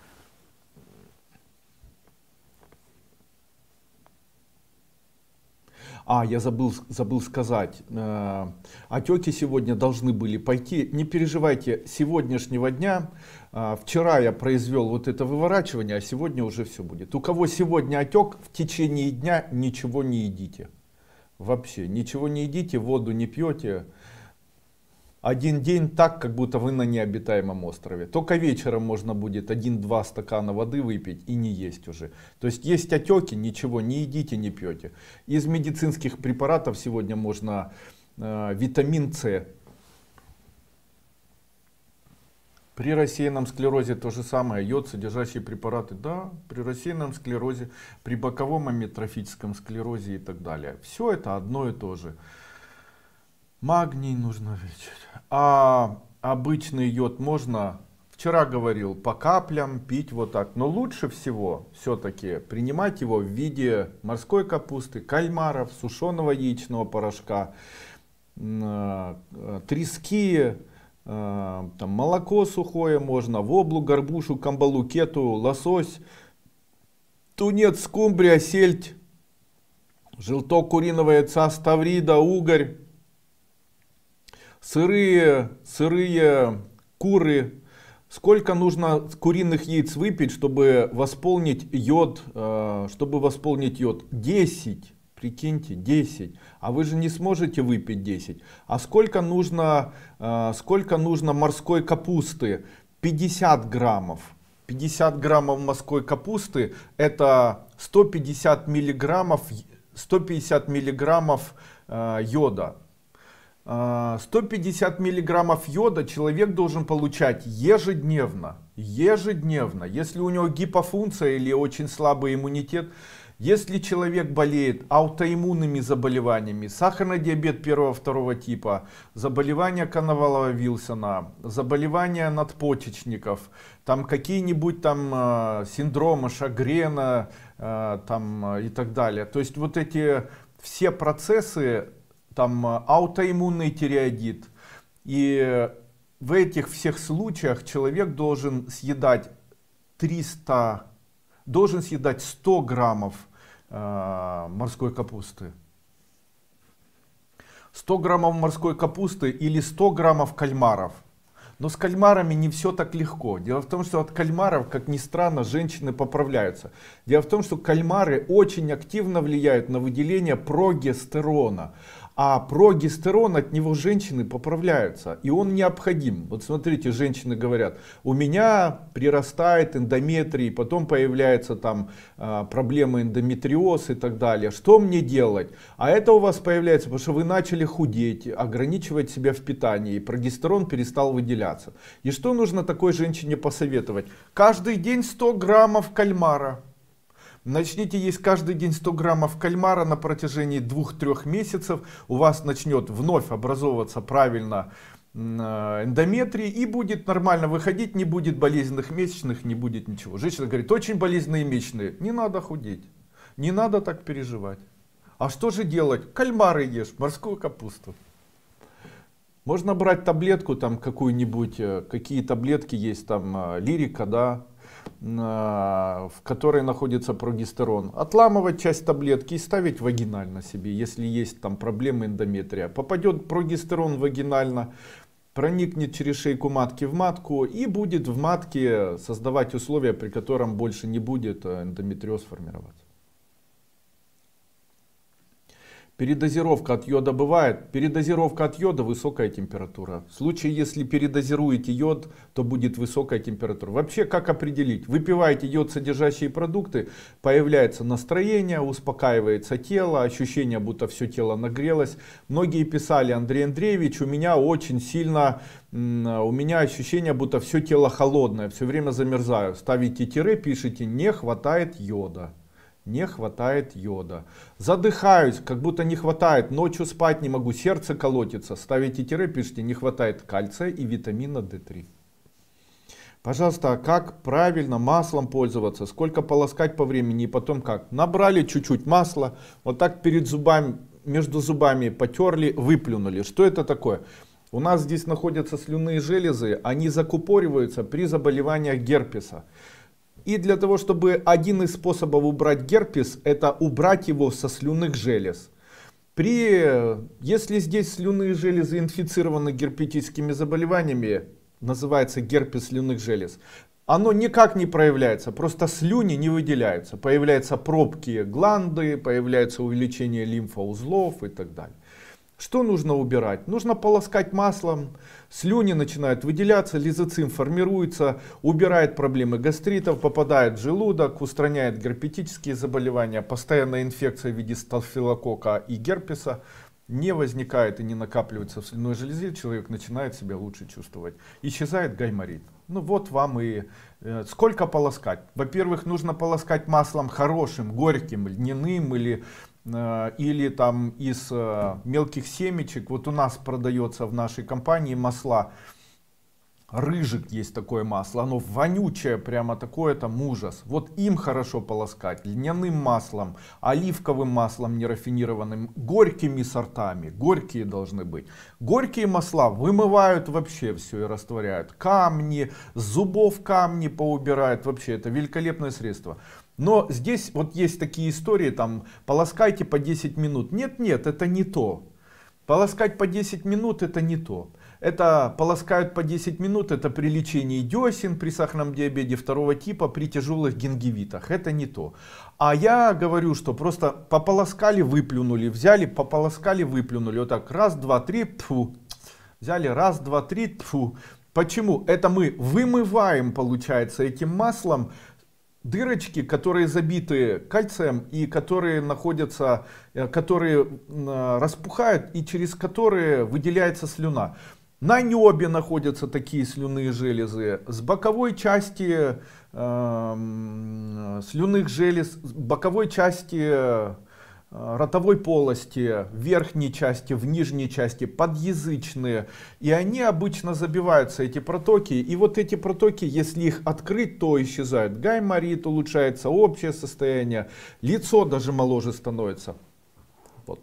А, я забыл, забыл сказать, э, отеки сегодня должны были пойти. Не переживайте, с сегодняшнего дня, э, вчера я произвел вот это выворачивание, а сегодня уже все будет. У кого сегодня отек, в течение дня ничего не едите. Вообще, ничего не едите, воду не пьете. Один день так, как будто вы на необитаемом острове. Только вечером можно будет один-два стакана воды выпить и не есть уже. То есть есть отеки, ничего не едите, не пьете. Из медицинских препаратов сегодня можно э, витамин С. При рассеянном склерозе то же самое. Йод, содержащие препараты. Да, при рассеянном склерозе, при боковом амиотрофическом склерозе и так далее. Все это одно и то же. Магний нужно лечить. А обычный йод можно, вчера говорил, по каплям пить вот так. Но лучше всего все-таки принимать его в виде морской капусты, кальмаров, сушеного яичного порошка, трески, там, молоко сухое можно, воблу, горбушу, камбалу, кету, лосось, тунец, скумбрия, сельдь, желток куриного яйца, ставрида, угорь. Сырые, сырые куры. Сколько нужно куриных яиц выпить, чтобы восполнить йод? Чтобы восполнить йод? десять. Прикиньте, десять. А вы же не сможете выпить десять. А сколько нужно, сколько нужно морской капусты? пятьдесят граммов. пятьдесят граммов морской капусты это сто пятьдесят миллиграммов, сто пятьдесят миллиграммов йода. сто пятьдесят миллиграммов йода человек должен получать ежедневно. Ежедневно. Если у него гипофункция или очень слабый иммунитет, если человек болеет аутоиммунными заболеваниями, сахарный диабет первого-второго типа, заболевания Коновалова-Вилсона, заболевания надпочечников, там какие-нибудь там синдромы Шагрена там, и так далее. То есть вот эти все процессы, там аутоиммунный тиреоидит. И в этих всех случаях человек должен съедать триста, должен съедать сто граммов э, морской капусты. сто граммов морской капусты или сто граммов кальмаров. Но с кальмарами не все так легко. Дело в том, что от кальмаров, как ни странно, женщины поправляются. Дело в том, что кальмары очень активно влияют на выделение прогестерона. А прогестерон от него женщины поправляются. И он необходим. Вот смотрите, женщины говорят, у меня прирастает эндометрий, потом появляются там э, проблемы эндометриоз и так далее. Что мне делать? А это у вас появляется, потому что вы начали худеть, ограничивать себя в питании, и прогестерон перестал выделяться. И что нужно такой женщине посоветовать? Каждый день сто граммов кальмара. Начните есть каждый день сто граммов кальмара на протяжении двух-трёх месяцев. У вас начнет вновь образовываться правильно эндометрий и будет нормально выходить, не будет болезненных месячных, не будет ничего. Женщина говорит, очень болезненные месячные, не надо худеть, не надо так переживать. А что же делать? Кальмары ешь, морскую капусту. Можно брать таблетку там какую-нибудь, какие таблетки есть там, лирика, да, в которой находится прогестерон, отламывать часть таблетки и ставить вагинально себе, если есть там проблемы эндометрия. Попадет прогестерон вагинально, проникнет через шейку матки в матку и будет в матке создавать условия, при котором больше не будет эндометриоз формироваться. Передозировка от йода бывает. Передозировка от йода — высокая температура. В случае, если передозируете йод, то будет высокая температура. Вообще, как определить? Выпиваете йод содержащие продукты, появляется настроение, успокаивается тело, ощущение, будто все тело нагрелось. Многие писали, Андрей Андреевич, у меня очень сильно, у меня ощущение, будто все тело холодное, все время замерзаю. Ставите тире, пишите, не хватает йода. Не хватает йода. Задыхаюсь, как будто не хватает. Ночью спать не могу, сердце колотится. Ставите тире, пишите, не хватает кальция и витамина дэ три. Пожалуйста, а как правильно маслом пользоваться? Сколько полоскать по времени и потом как? Набрали чуть-чуть масла, вот так перед зубами между зубами потерли, выплюнули. Что это такое? У нас здесь находятся слюнные железы, они закупориваются при заболеваниях герпеса. И для того, чтобы один из способов убрать герпес, это убрать его со слюнных желез. При, если здесь слюнные железы инфицированы герпетическими заболеваниями, называется герпес слюнных желез, оно никак не проявляется, просто слюни не выделяются. Появляются пробки гланды, появляется увеличение лимфоузлов и так далее. Что нужно убирать? Нужно полоскать маслом, слюни начинают выделяться, лизоцим формируется, убирает проблемы гастритов, попадает в желудок, устраняет герпетические заболевания, постоянная инфекция в виде стафилококка и герпеса не возникает и не накапливается в слюнной железе, человек начинает себя лучше чувствовать. Исчезает гайморит. Ну вот вам и э, сколько полоскать. Во-первых, нужно полоскать маслом хорошим, горьким, льняным или или там из э, мелких семечек. Вот у нас продается в нашей компании масла Рыжик, есть такое масло, оно вонючее, прямо такое там ужас. Вот им хорошо полоскать, льняным маслом, оливковым маслом нерафинированным, горькими сортами, горькие должны быть. Горькие масла вымывают вообще все и растворяют, камни, с зубов камни поубирают, вообще это великолепное средство. Но здесь вот есть такие истории, там, полоскайте по десять минут. Нет, нет, это не то. Полоскать по десять минут это не то. Это полоскают по десять минут, это при лечении десен, при сахарном диабете второго типа, при тяжелых гингивитах. Это не то. А я говорю, что просто пополоскали, выплюнули, взяли, пополоскали, выплюнули. Вот так, раз, два, три, тьфу. Взяли, раз, два, три, тьфу. Почему? Это мы вымываем, получается, этим маслом дырочки, которые забиты кальцием и которые находятся, которые распухают и через которые выделяется слюна. На небе находятся такие слюнные железы. С боковой части э, слюнных желез, с боковой части э, ротовой полости, в верхней части, в нижней части, подъязычные. И они обычно забиваются, эти протоки. И вот эти протоки, если их открыть, то исчезают. Гайморит, улучшается общее состояние, лицо даже моложе становится. Вот.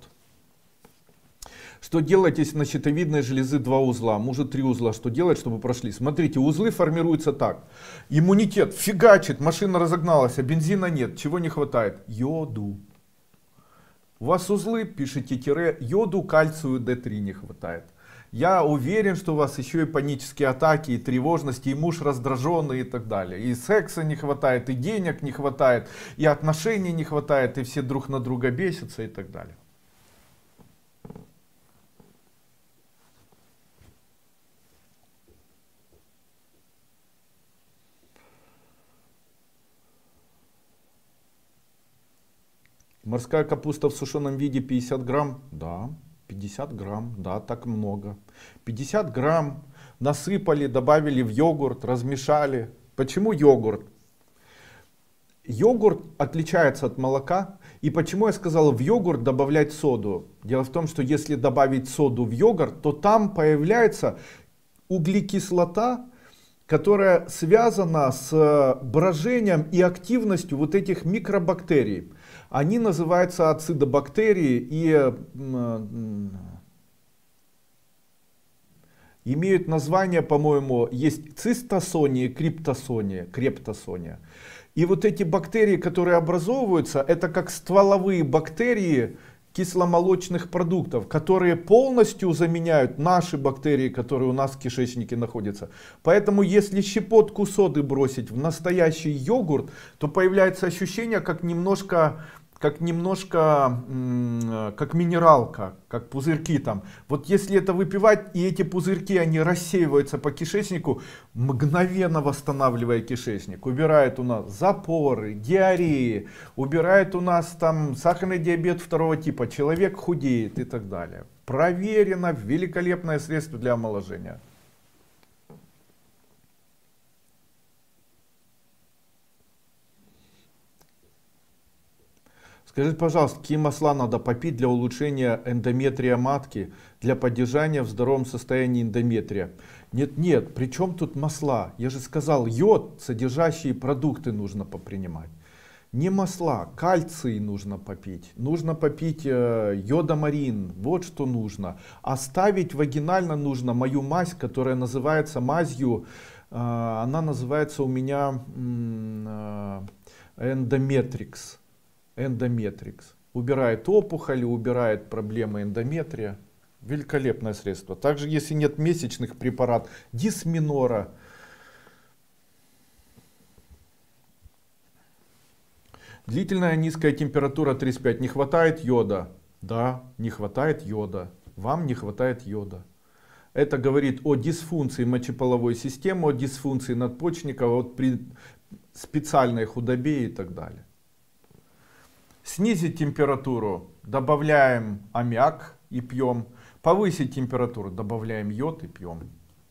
Что делать, если на щитовидной железы два узла, может три узла, что делать, чтобы прошли? Смотрите, узлы формируются так. Иммунитет фигачит, машина разогналась, а бензина нет. Чего не хватает? Йоду. У вас узлы, пишите тире, йоду, кальцию, дэ три не хватает. Я уверен, что у вас еще и панические атаки, и тревожности, и муж раздраженный и так далее. И секса не хватает, и денег не хватает, и отношений не хватает, и все друг на друга бесятся и так далее. Морская капуста в сушеном виде пятьдесят грамм, да, пятьдесят грамм, да, так много. пятьдесят грамм насыпали, добавили в йогурт, размешали. Почему йогурт? Йогурт отличается от молока. И почему я сказал в йогурт добавлять соду? Дело в том, что если добавить соду в йогурт, то там появляется углекислота, которая связана с брожением и активностью вот этих микробактерий. Они называются ацидобактерии и имеют название, по-моему, есть цистосония, криптосония, крептосония. И вот эти бактерии, которые образовываются, это как стволовые бактерии кисломолочных продуктов, которые полностью заменяют наши бактерии, которые у нас в кишечнике находятся. Поэтому если щепотку соды бросить в настоящий йогурт, то появляется ощущение, как немножко, как немножко, как минералка, как пузырьки там. Вот если это выпивать, и эти пузырьки, они рассеиваются по кишечнику, мгновенно восстанавливая кишечник. Убирает у нас запоры, диареи, убирает у нас там сахарный диабет второго типа, человек худеет и так далее. Проверено, великолепное средство для омоложения. Скажите, пожалуйста, какие масла надо попить для улучшения эндометрия матки, для поддержания в здоровом состоянии эндометрия? Нет, нет, при чем тут масла? Я же сказал, йод, содержащие продукты нужно попринимать. Не масла, кальций нужно попить. Нужно попить э, йодомарин. Вот что нужно. Оставить вагинально нужно мою мазь, которая называется мазью. Э, она называется у меня э, эндометрикс. Эндометрикс. Убирает опухоли, убирает проблемы эндометрия. Великолепное средство. Также, если нет месячных препаратов, дисминора. Длительная низкая температура тридцать пять. Не хватает йода? Да, не хватает йода. Вам не хватает йода. Это говорит о дисфункции мочеполовой системы, о дисфункции надпочечника, вот при специальной худобе и так далее. Снизить температуру, добавляем аммиак и пьем. Повысить температуру, добавляем йод и пьем.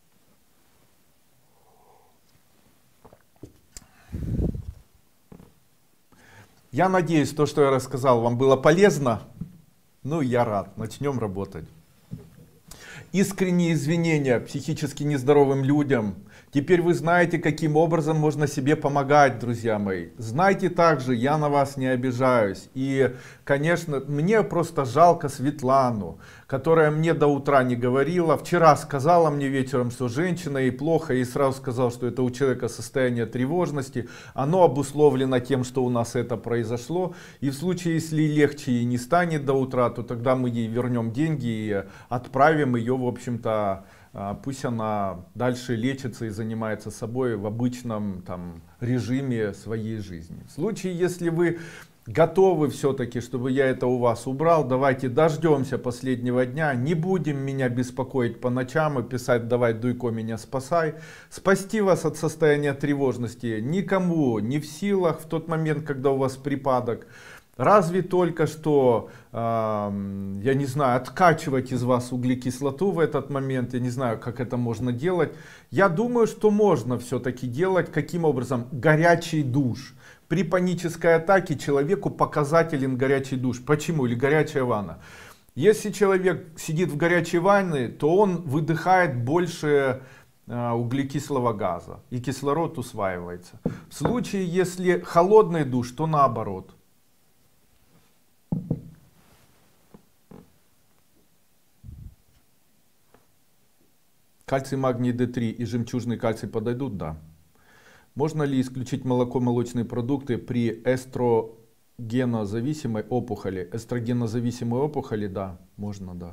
Я надеюсь, то, что я рассказал, вам было полезно. Ну, я рад. Начнем работать. Искренние извинения психически нездоровым людям. Теперь вы знаете, каким образом можно себе помогать, друзья мои. Знайте также, я на вас не обижаюсь. И, конечно, мне просто жалко Светлану, которая мне до утра не говорила. Вчера сказала мне вечером, что женщина ей плохо, и сразу сказал, что это у человека состояние тревожности. Оно обусловлено тем, что у нас это произошло. И в случае, если легче ей не станет до утра, то тогда мы ей вернем деньги и отправим ее, в общем-то, пусть она дальше лечится и занимается собой в обычном там режиме своей жизни. В случае, если вы готовы все-таки, чтобы я это у вас убрал, давайте дождемся последнего дня, не будем меня беспокоить по ночам и писать: давай, Дуйко, меня спасай. Спасти вас от состояния тревожности никому не в силах в тот момент, когда у вас припадок. Разве только что, э, я не знаю, откачивать из вас углекислоту в этот момент, я не знаю, как это можно делать. Я думаю, что можно все-таки делать. Каким образом? Горячий душ. При панической атаке человеку показателен горячий душ. Почему? Или горячая ванна. Если человек сидит в горячей ванне, то он выдыхает больше э, углекислого газа, и кислород усваивается. В случае, если холодный душ, то наоборот. Кальций, магний, дэ три и жемчужный кальций подойдут? Да. Можно ли исключить молоко-молочные продукты при эстрогенозависимой опухоли? Эстрогенозависимой опухоли? Да, можно, да.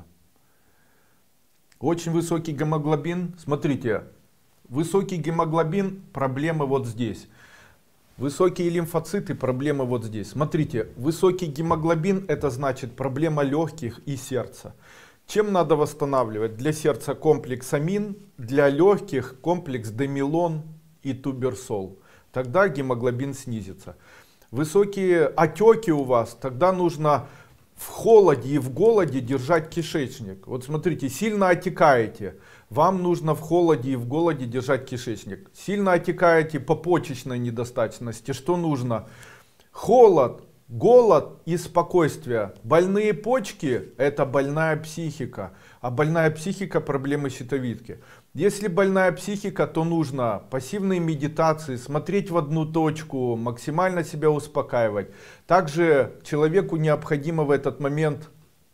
Очень высокий гемоглобин. Смотрите, высокий гемоглобин, проблемы вот здесь. Высокие лимфоциты, проблемы вот здесь. Смотрите, высокий гемоглобин, это значит проблема легких и сердца. Чем надо восстанавливать? Для сердца комплекс амин, для легких комплекс демилон и туберсол. Тогда гемоглобин снизится. Высокие отеки у вас, тогда нужно в холоде и в голоде держать кишечник. Вот смотрите, сильно отекаете, вам нужно в холоде и в голоде держать кишечник. Сильно отекаете по почечной недостаточности, что нужно? Холод, голод и спокойствие. Больные почки — это больная психика, а больная психика — проблемы щитовидки. Если больная психика, то нужно пассивные медитации, смотреть в одну точку, максимально себя успокаивать. Также человеку необходимо в этот момент,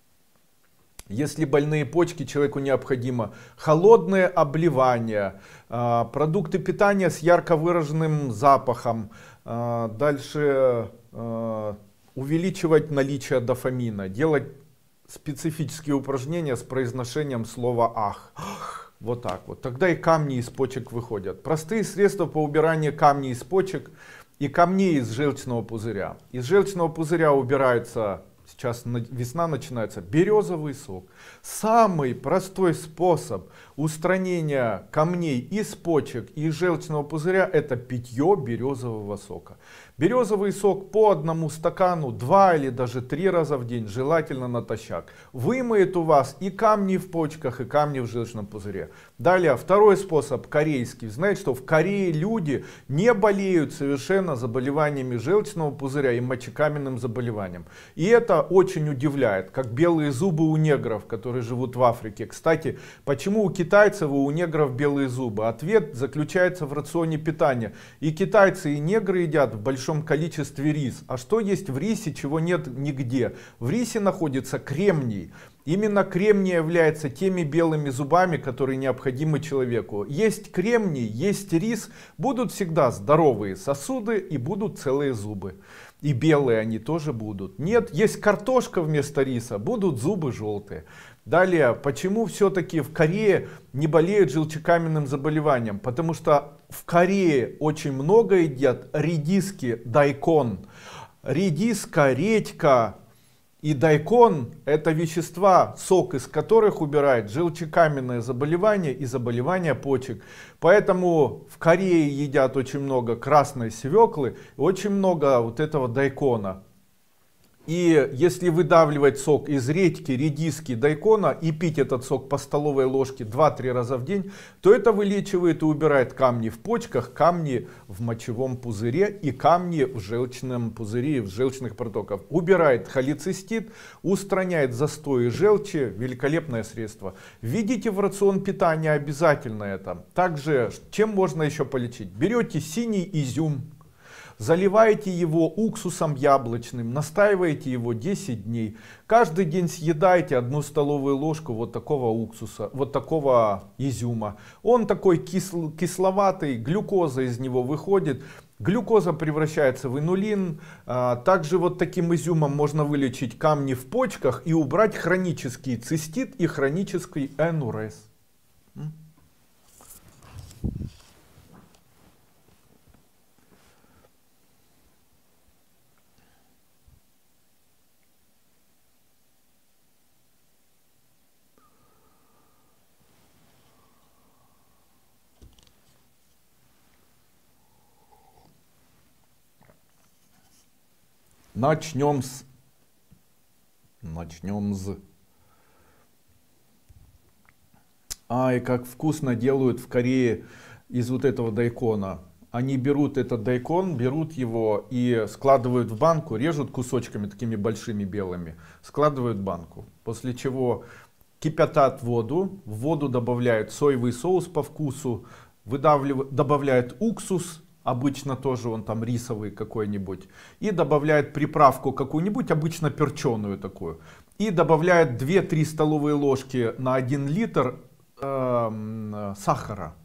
если больные почки, человеку необходимо холодное обливание, продукты питания с ярко выраженным запахом, дальше увеличивать наличие дофамина, делать специфические упражнения с произношением слова «ах». Вот так вот. Тогда и камни из почек выходят. Простые средства по убиранию камней из почек и камней из желчного пузыря. Из желчного пузыря убирается, сейчас весна начинается, березовый сок. Самый простой способ устранения камней из почек и из желчного пузыря — это питье березового сока. Березовый сок по одному стакану два или даже три раза в день, желательно натощак. Вымоет у вас и камни в почках, и камни в желчном пузыре. Далее, второй способ, корейский. Знаете, что в Корее люди не болеют совершенно заболеваниями желчного пузыря и мочекаменным заболеванием. И это очень удивляет, как белые зубы у негров, которые живут в Африке. Кстати, почему у китайцев и у негров белые зубы? Ответ заключается в рационе питания. И китайцы, и негры едят в большом большом количестве рис. А что есть в рисе, чего нет нигде? В рисе находится кремний. Именно кремний является теми белыми зубами, которые необходимы человеку. Есть кремний, есть рис, будут всегда здоровые сосуды и будут целые зубы. И белые они тоже будут. Нет, есть картошка вместо риса, будут зубы желтые. Далее, почему все-таки в Корее не болеют желчекаменным заболеванием? Потому что в Корее очень много едят редиски, дайкон. Редиска, редька и дайкон — это вещества, сок из которых убирает желчекаменное заболевание и заболевания почек. Поэтому в Корее едят очень много красной свеклы, очень много вот этого дайкона. И если выдавливать сок из редьки, редиски, дайкона и пить этот сок по столовой ложке два-три раза в день, то это вылечивает и убирает камни в почках, камни в мочевом пузыре и камни в желчном пузыре, в желчных протоках. Убирает холецистит, устраняет застои желчи, великолепное средство. Введите в рацион питания обязательно это. Также, чем можно еще полечить? Берете синий изюм. Заливаете его уксусом яблочным, настаиваете его десять дней. Каждый день съедаете одну столовую ложку вот такого уксуса, вот такого изюма. Он такой кисл, кисловатый, глюкоза из него выходит. Глюкоза превращается в инулин. Также вот таким изюмом можно вылечить камни в почках и убрать хронический цистит и хронический энурез. Начнем с... Начнем с... Ай, как вкусно делают в Корее из вот этого дайкона. Они берут этот дайкон, берут его и складывают в банку, режут кусочками такими большими белыми, складывают в банку. После чего кипятят воду, в воду добавляют соевый соус по вкусу, выдавливают, добавляют уксус. Обычно тоже он там рисовый какой-нибудь. И добавляет приправку какую-нибудь, обычно перченую такую. И добавляет две-три столовые ложки на один литр э, сахара.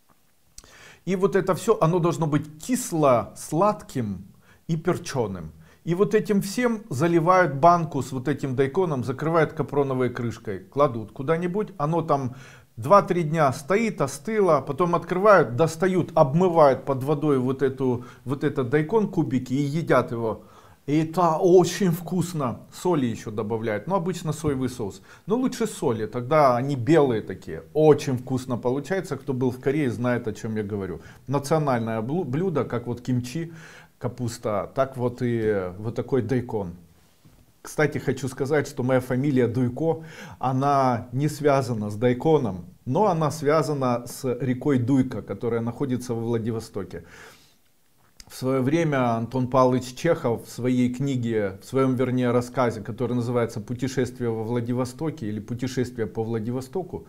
И вот это все, оно должно быть кисло-сладким и перченым. И вот этим всем заливают банку с вот этим дайконом, закрывают капроновой крышкой, кладут куда-нибудь. Оно там два-три дня стоит, остыло, потом открывают, достают, обмывают под водой вот, эту, вот этот дайкон, кубики, и едят его. И это очень вкусно. Соли еще добавляют, но обычно соевый соус. Но лучше соли, тогда они белые такие. Очень вкусно получается. Кто был в Корее, знает, о чем я говорю. Национальное блюдо, как вот кимчи, капуста, так вот и вот такой дайкон. Кстати, хочу сказать, что моя фамилия Дуйко, она не связана с дайконом, но она связана с рекой Дуйка, которая находится во Владивостоке. В свое время Антон Павлович Чехов в своей книге, в своем, вернее, рассказе, который называется «Путешествие во Владивостоке» или «Путешествие по Владивостоку»,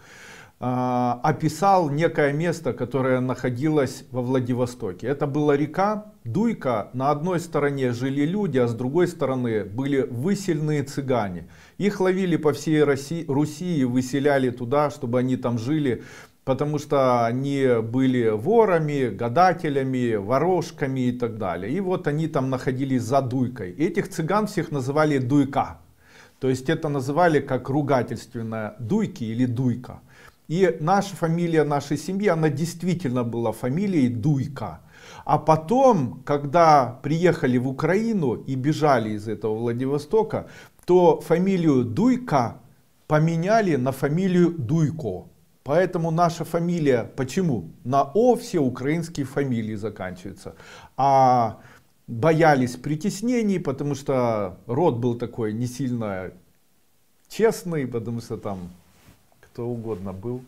описал некое место, которое находилось во Владивостоке. Это была река Дуйка. На одной стороне жили люди, а с другой стороны были выселенные цыгане. Их ловили по всей Руси, Руси и выселяли туда, чтобы они там жили, потому что они были ворами, гадателями, ворожками и так далее. И вот они там находились за Дуйкой. Этих цыган всех называли Дуйка. То есть это называли как ругательственное Дуйки или Дуйка. И наша фамилия нашей семьи, она действительно была фамилией Дуйка. А потом, когда приехали в Украину и бежали из этого Владивостока, то фамилию Дуйка поменяли на фамилию Дуйко. Поэтому наша фамилия, почему? На О все украинские фамилии заканчиваются. А боялись притеснений, потому что род был такой не сильно честный, потому что там кто угодно был.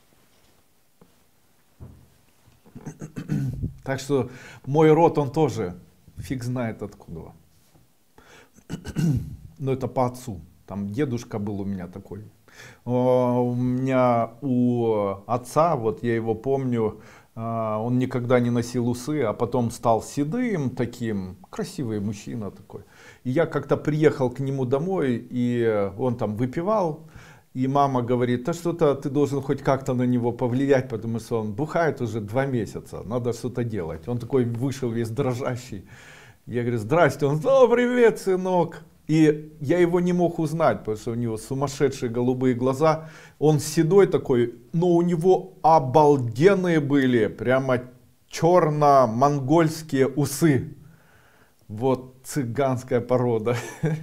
Так что мой род, он тоже фиг знает откуда. Но это по отцу. Там дедушка был у меня такой. У меня у отца, вот я его помню, Он никогда не носил усы, а потом стал седым таким, красивый мужчина такой. И я как-то приехал к нему домой, и он там выпивал. И мама говорит, да что-то ты должен хоть как-то на него повлиять, потому что он бухает уже два месяца, надо что-то делать. Он такой вышел весь дрожащий. Я говорю, здрасте, он, о, привет, сынок. И я его не мог узнать, потому что у него сумасшедшие голубые глаза. Он седой такой, но у него обалденные были, прямо черно-монгольские усы. Вот цыганская порода.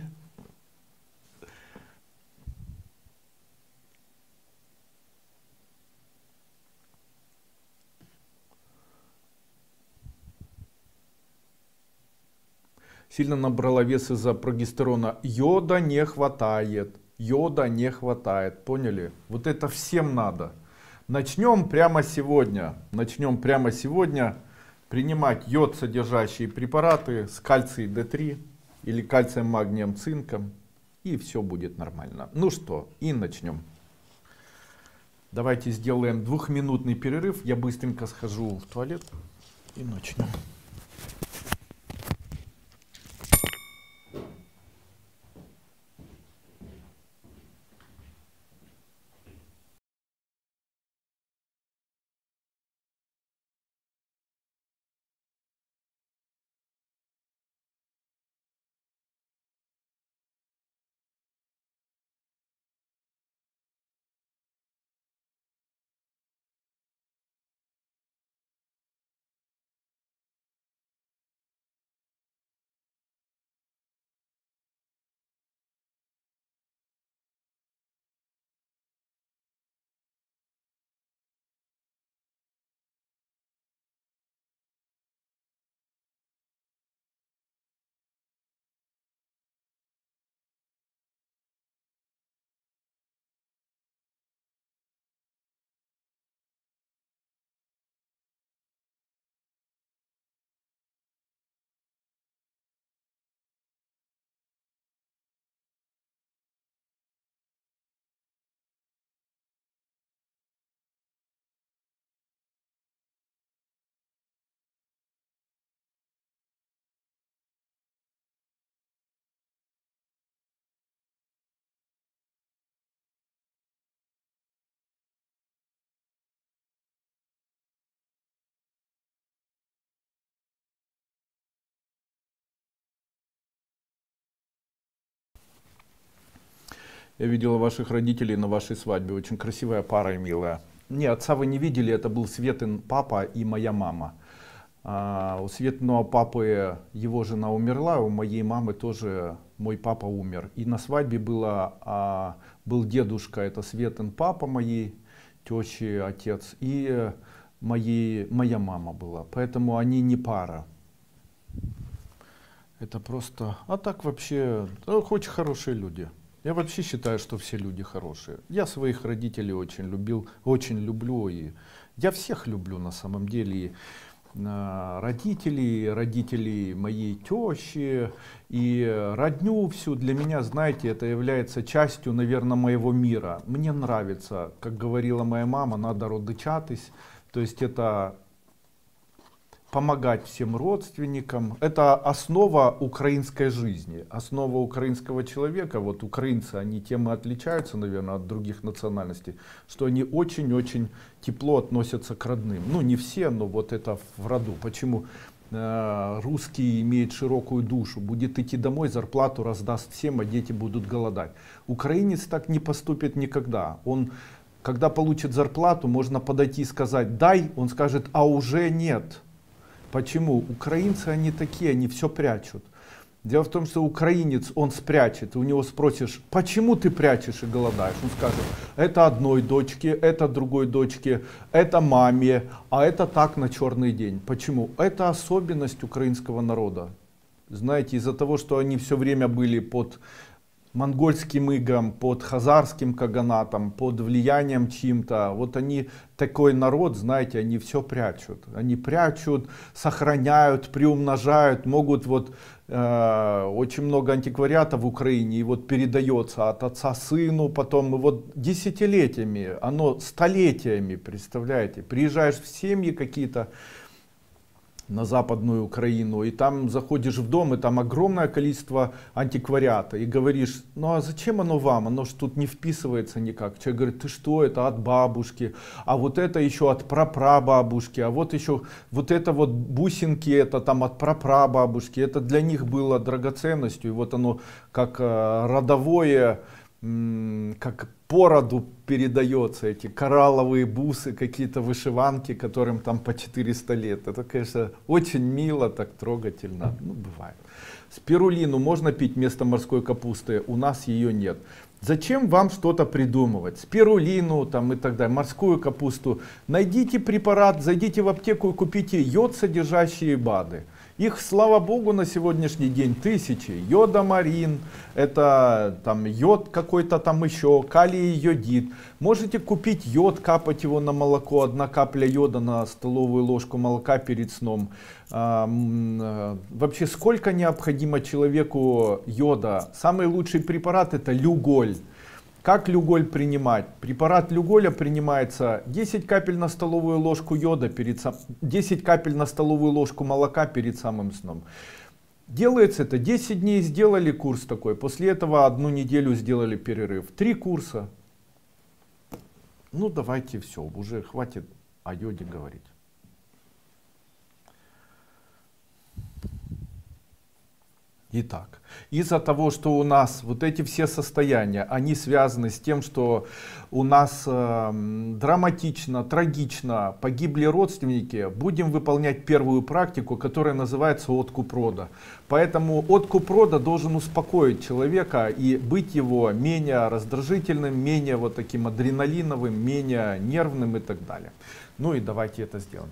Сильно набрала вес из-за прогестерона. Йода не хватает. Йода не хватает. Поняли? Вот это всем надо. Начнем прямо сегодня. Начнем прямо сегодня принимать йод содержащие препараты с кальцием дэ три или кальцием, магнием, цинком. И все будет нормально. Ну что, и начнем. Давайте сделаем двухминутный перерыв. Я быстренько схожу в туалет и начнем. Я видела ваших родителей на вашей свадьбе. Очень красивая пара и милая. Не, отца вы не видели, это был Светин папа и моя мама. А, у Светиного папы его жена умерла, у моей мамы тоже мой папа умер. И на свадьбе было, а, был дедушка, это Светин папа моей тещи, отец, и моей, моя мама была. Поэтому они не пара. Это просто... А так вообще, очень хорошие люди. Я вообще считаю, что все люди хорошие. Я своих родителей очень любил, очень люблю. И я всех люблю на самом деле. И, э, родителей, родителей моей тещи и родню всю. Для меня, знаете, это является частью, наверное, моего мира. Мне нравится, как говорила моя мама, надо родичатись. То есть это... помогать всем родственникам. Это основа украинской жизни, основа украинского человека. Вот украинцы, они тем и отличаются, наверное, от других национальностей, что они очень-очень тепло относятся к родным. Ну, не все, но вот это в роду. Почему? Э, русский имеет широкую душу, будет идти домой, зарплату раздаст всем, а дети будут голодать. Украинец так не поступит никогда. Он, когда получит зарплату, можно подойти и сказать «дай», он скажет «а уже нет». Почему? Украинцы, они такие, они все прячут. Дело в том, что украинец, он спрячет, у него спросишь, почему ты прячешь и голодаешь? Он скажет, это одной дочке, это другой дочке, это маме, а это так на черный день. Почему? Это особенность украинского народа. Знаете, из-за того, что они все время были под монгольским игам, под хазарским каганатом, под влиянием чьим-то. Вот они, такой народ, знаете, они все прячут. Они прячут, сохраняют, приумножают, могут вот э, очень много антиквариата в Украине, и вот передается от отца сыну, потом и вот десятилетиями, оно столетиями, представляете. Приезжаешь в семьи какие-то, на западную Украину, и там заходишь в дом, и там огромное количество антиквариата, и говоришь, ну а зачем оно вам, оно ж тут не вписывается никак. Человек говорит, ты что, это от бабушки, а вот это еще от прапрабабушки, а вот еще вот это вот бусинки, это там от прапрабабушки, это для них было драгоценностью, и вот оно как э, родовое, как по роду передается, эти коралловые бусы, какие-то вышиванки, которым там по четыреста лет. Это, конечно, очень мило, так трогательно. Ну, бывает. Спирулину можно пить вместо морской капусты, у нас ее нет. Зачем вам что-то придумывать? Спирулину там и так далее, морскую капусту. Найдите препарат, зайдите в аптеку и купите йод, содержащие БАДы. Их, слава богу, на сегодняшний день тысячи. Йодомарин, это там йод какой-то там еще, калий йодид. Можете купить йод, капать его на молоко, одна капля йода на столовую ложку молока перед сном. А, вообще, сколько необходимо человеку йода? Самый лучший препарат — это люголь. Как люголь принимать? Препарат люголя принимается десять капель на столовую ложку йода, перед сам... десять капель на столовую ложку молока перед самым сном. Делается это десять дней, сделали курс такой, после этого одну неделю сделали перерыв. Три курса. Ну давайте все, уже хватит о йоде говорить. Итак, из-за того, что у нас вот эти все состояния, они связаны с тем, что у нас э, драматично, трагично погибли родственники, будем выполнять первую практику, которая называется откуп рода. Поэтому откуп рода должен успокоить человека и быть его менее раздражительным, менее вот таким адреналиновым, менее нервным и так далее. Ну и давайте это сделаем.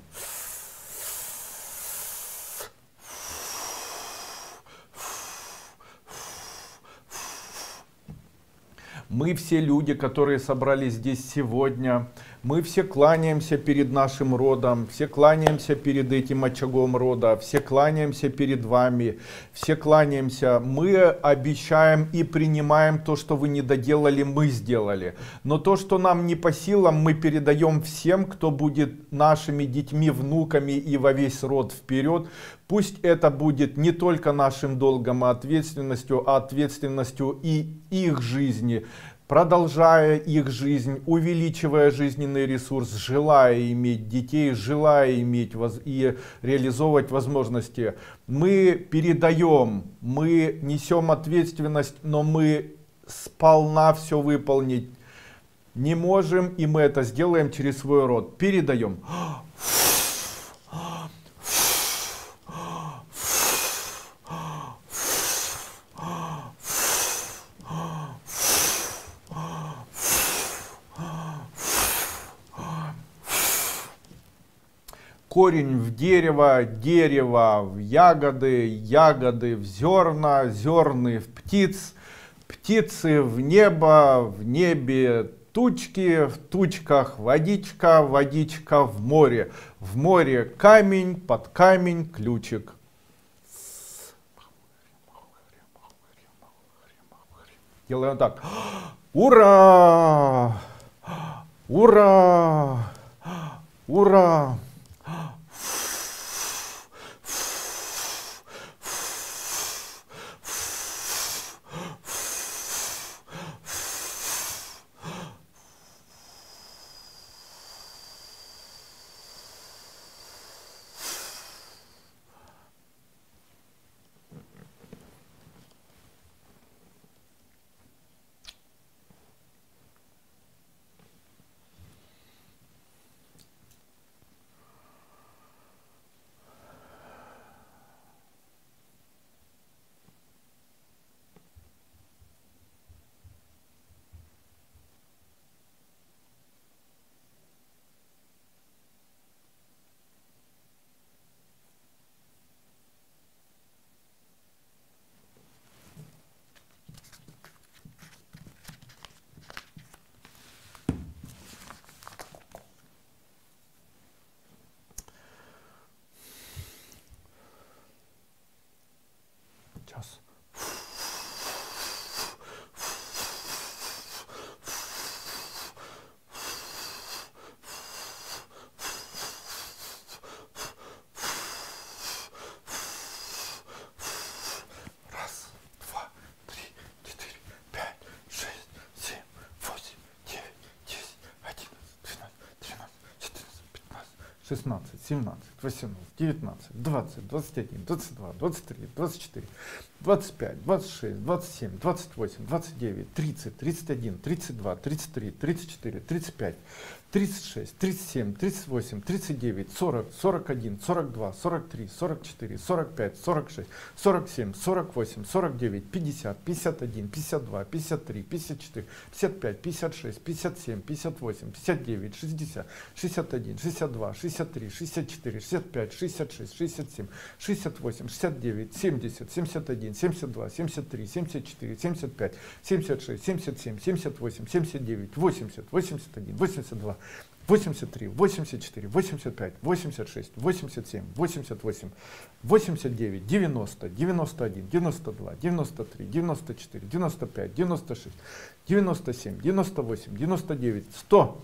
Мы все люди, которые собрались здесь сегодня, мы все кланяемся перед нашим родом, все кланяемся перед этим очагом рода, все кланяемся перед вами, все кланяемся. Мы обещаем и принимаем то, что вы не доделали, мы сделали. Но то, что нам не по силам, мы передаем всем, кто будет нашими детьми, внуками и во весь род вперед. Пусть это будет не только нашим долгом и ответственностью, а ответственностью и их жизни, продолжая их жизнь, увеличивая жизненный ресурс, желая иметь детей, желая иметь воз... и реализовывать возможности. Мы передаем, мы несем ответственность, но мы сполна все выполнить не можем, и мы это сделаем через свой род. Передаем. Корень в дерево, дерево в ягоды, ягоды в зерна, зерны в птиц, птицы в небо, в небе тучки, в тучках водичка, водичка в море, в море камень, под камень ключик. Делаем так. Ура! Ура! Ура! шестнадцать, семнадцать, восемнадцать, девятнадцать, двадцать, двадцать один, двадцать два, двадцать три, двадцать четыре, двадцать пять, двадцать шесть, двадцать семь, двадцать восемь, двадцать девять, тридцать, тридцать один, тридцать два, тридцать три, тридцать четыре, тридцать пять, тридцать шесть, тридцать семь, тридцать восемь, тридцать девять, сорок, сорок один, сорок два, сорок три, сорок четыре, сорок пять, сорок шесть, сорок семь, сорок восемь, сорок девять, пятьдесят, пятьдесят один, пятьдесят два, пятьдесят три, пятьдесят четыре, пятьдесят пять, пятьдесят шесть, пятьдесят семь, пятьдесят восемь, пятьдесят девять, шестьдесят, шестьдесят один, шестьдесят два, шестьдесят три, шестьдесят четыре, шестьдесят пять, шестьдесят шесть, шестьдесят семь, шестьдесят восемь, шестьдесят девять, семьдесят, семьдесят один, семьдесят два, семьдесят три, семьдесят четыре, семьдесят пять, семьдесят шесть, семьдесят семь, семьдесят восемь, семьдесят девять, восемьдесят, восемьдесят один, восемьдесят два, восемьдесят три, восемьдесят четыре, восемьдесят пять, восемьдесят шесть, восемьдесят семь, восемьдесят восемь, восемьдесят девять, девяносто, девяносто один, девяносто два, девяносто три, девяносто четыре, девяносто пять, девяносто шесть, девяносто семь, девяносто восемь, девяносто девять, сто.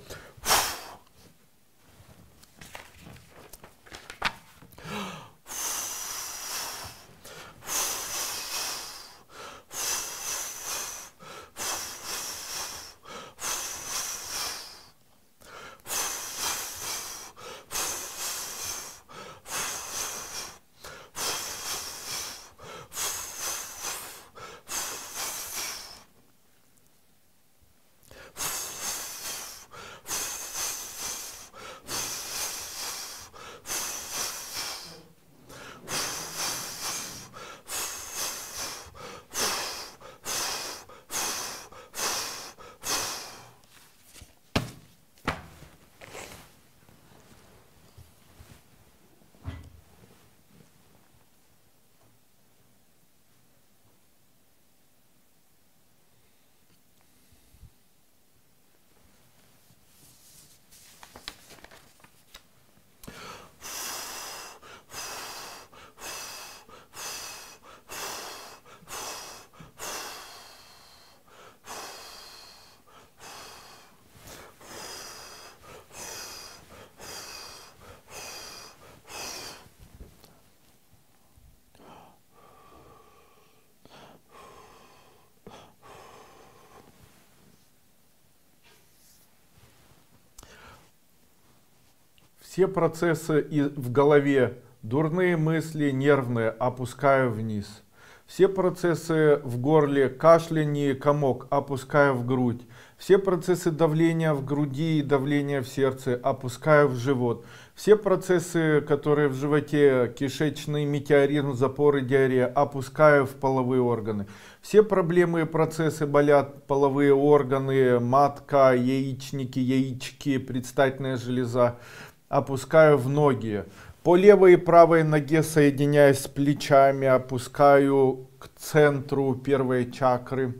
Все процессы в голове, дурные мысли, нервные, опускаю вниз. Все процессы в горле, кашляние, комок, опускаю в грудь. Все процессы давления в груди и давления в сердце, опускаю в живот. Все процессы, которые в животе, кишечный метеоризм, запоры, диарея, опускаю в половые органы. Все проблемы и процессы болят, половые органы, матка, яичники, яички, предстательная железа, опускаю в ноги. По левой и правой ноге, соединяясь с плечами, опускаю к центру первой чакры.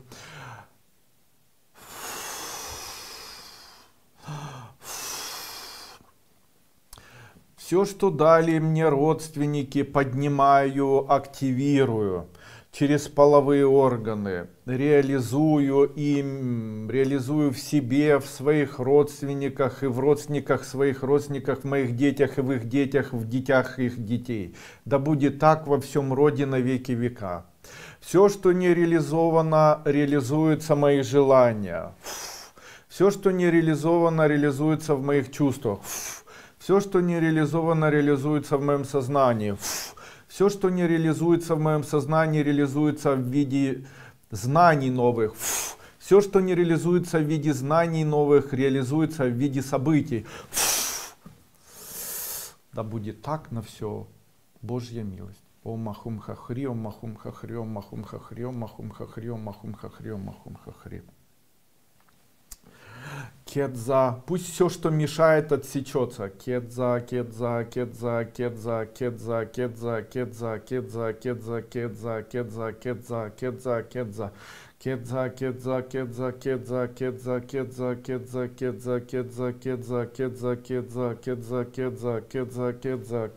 Все, что дали мне родственники, поднимаю, активирую через половые органы, реализую им, реализую в себе, в своих родственниках и в родственниках своих родственниках, в моих детях и в их детях, в детях их детей. Да будет так во всем роде на веки века. Все, что не реализовано, реализуются мои желания. Все, что не реализовано, реализуется в моих чувствах. Все, что не реализовано, реализуется в моем сознании. Все, что не реализуется в моем сознании, реализуется в виде знаний новых. Все, что не реализуется в виде знаний новых, реализуется в виде событий. Да будет так на все Божья милость. Ом махум хахри, ом махум хахри, ом махум хахри, ом махум хахри, ом махум хахри, ом махум хахри. Кедза. Пусть все, что мешает, отсечется. Кедза, кедза, кедза, кедза, кедза, кедза, кедза, кедза, кедза, кедза, кедза, кедза, кедза, кедза. Кедза, кедза, кедза, кедза, кедза, кедза, кедза, кедза, кедза, кедза, кедза, кедза, кедза, кедза, кедза, кедза,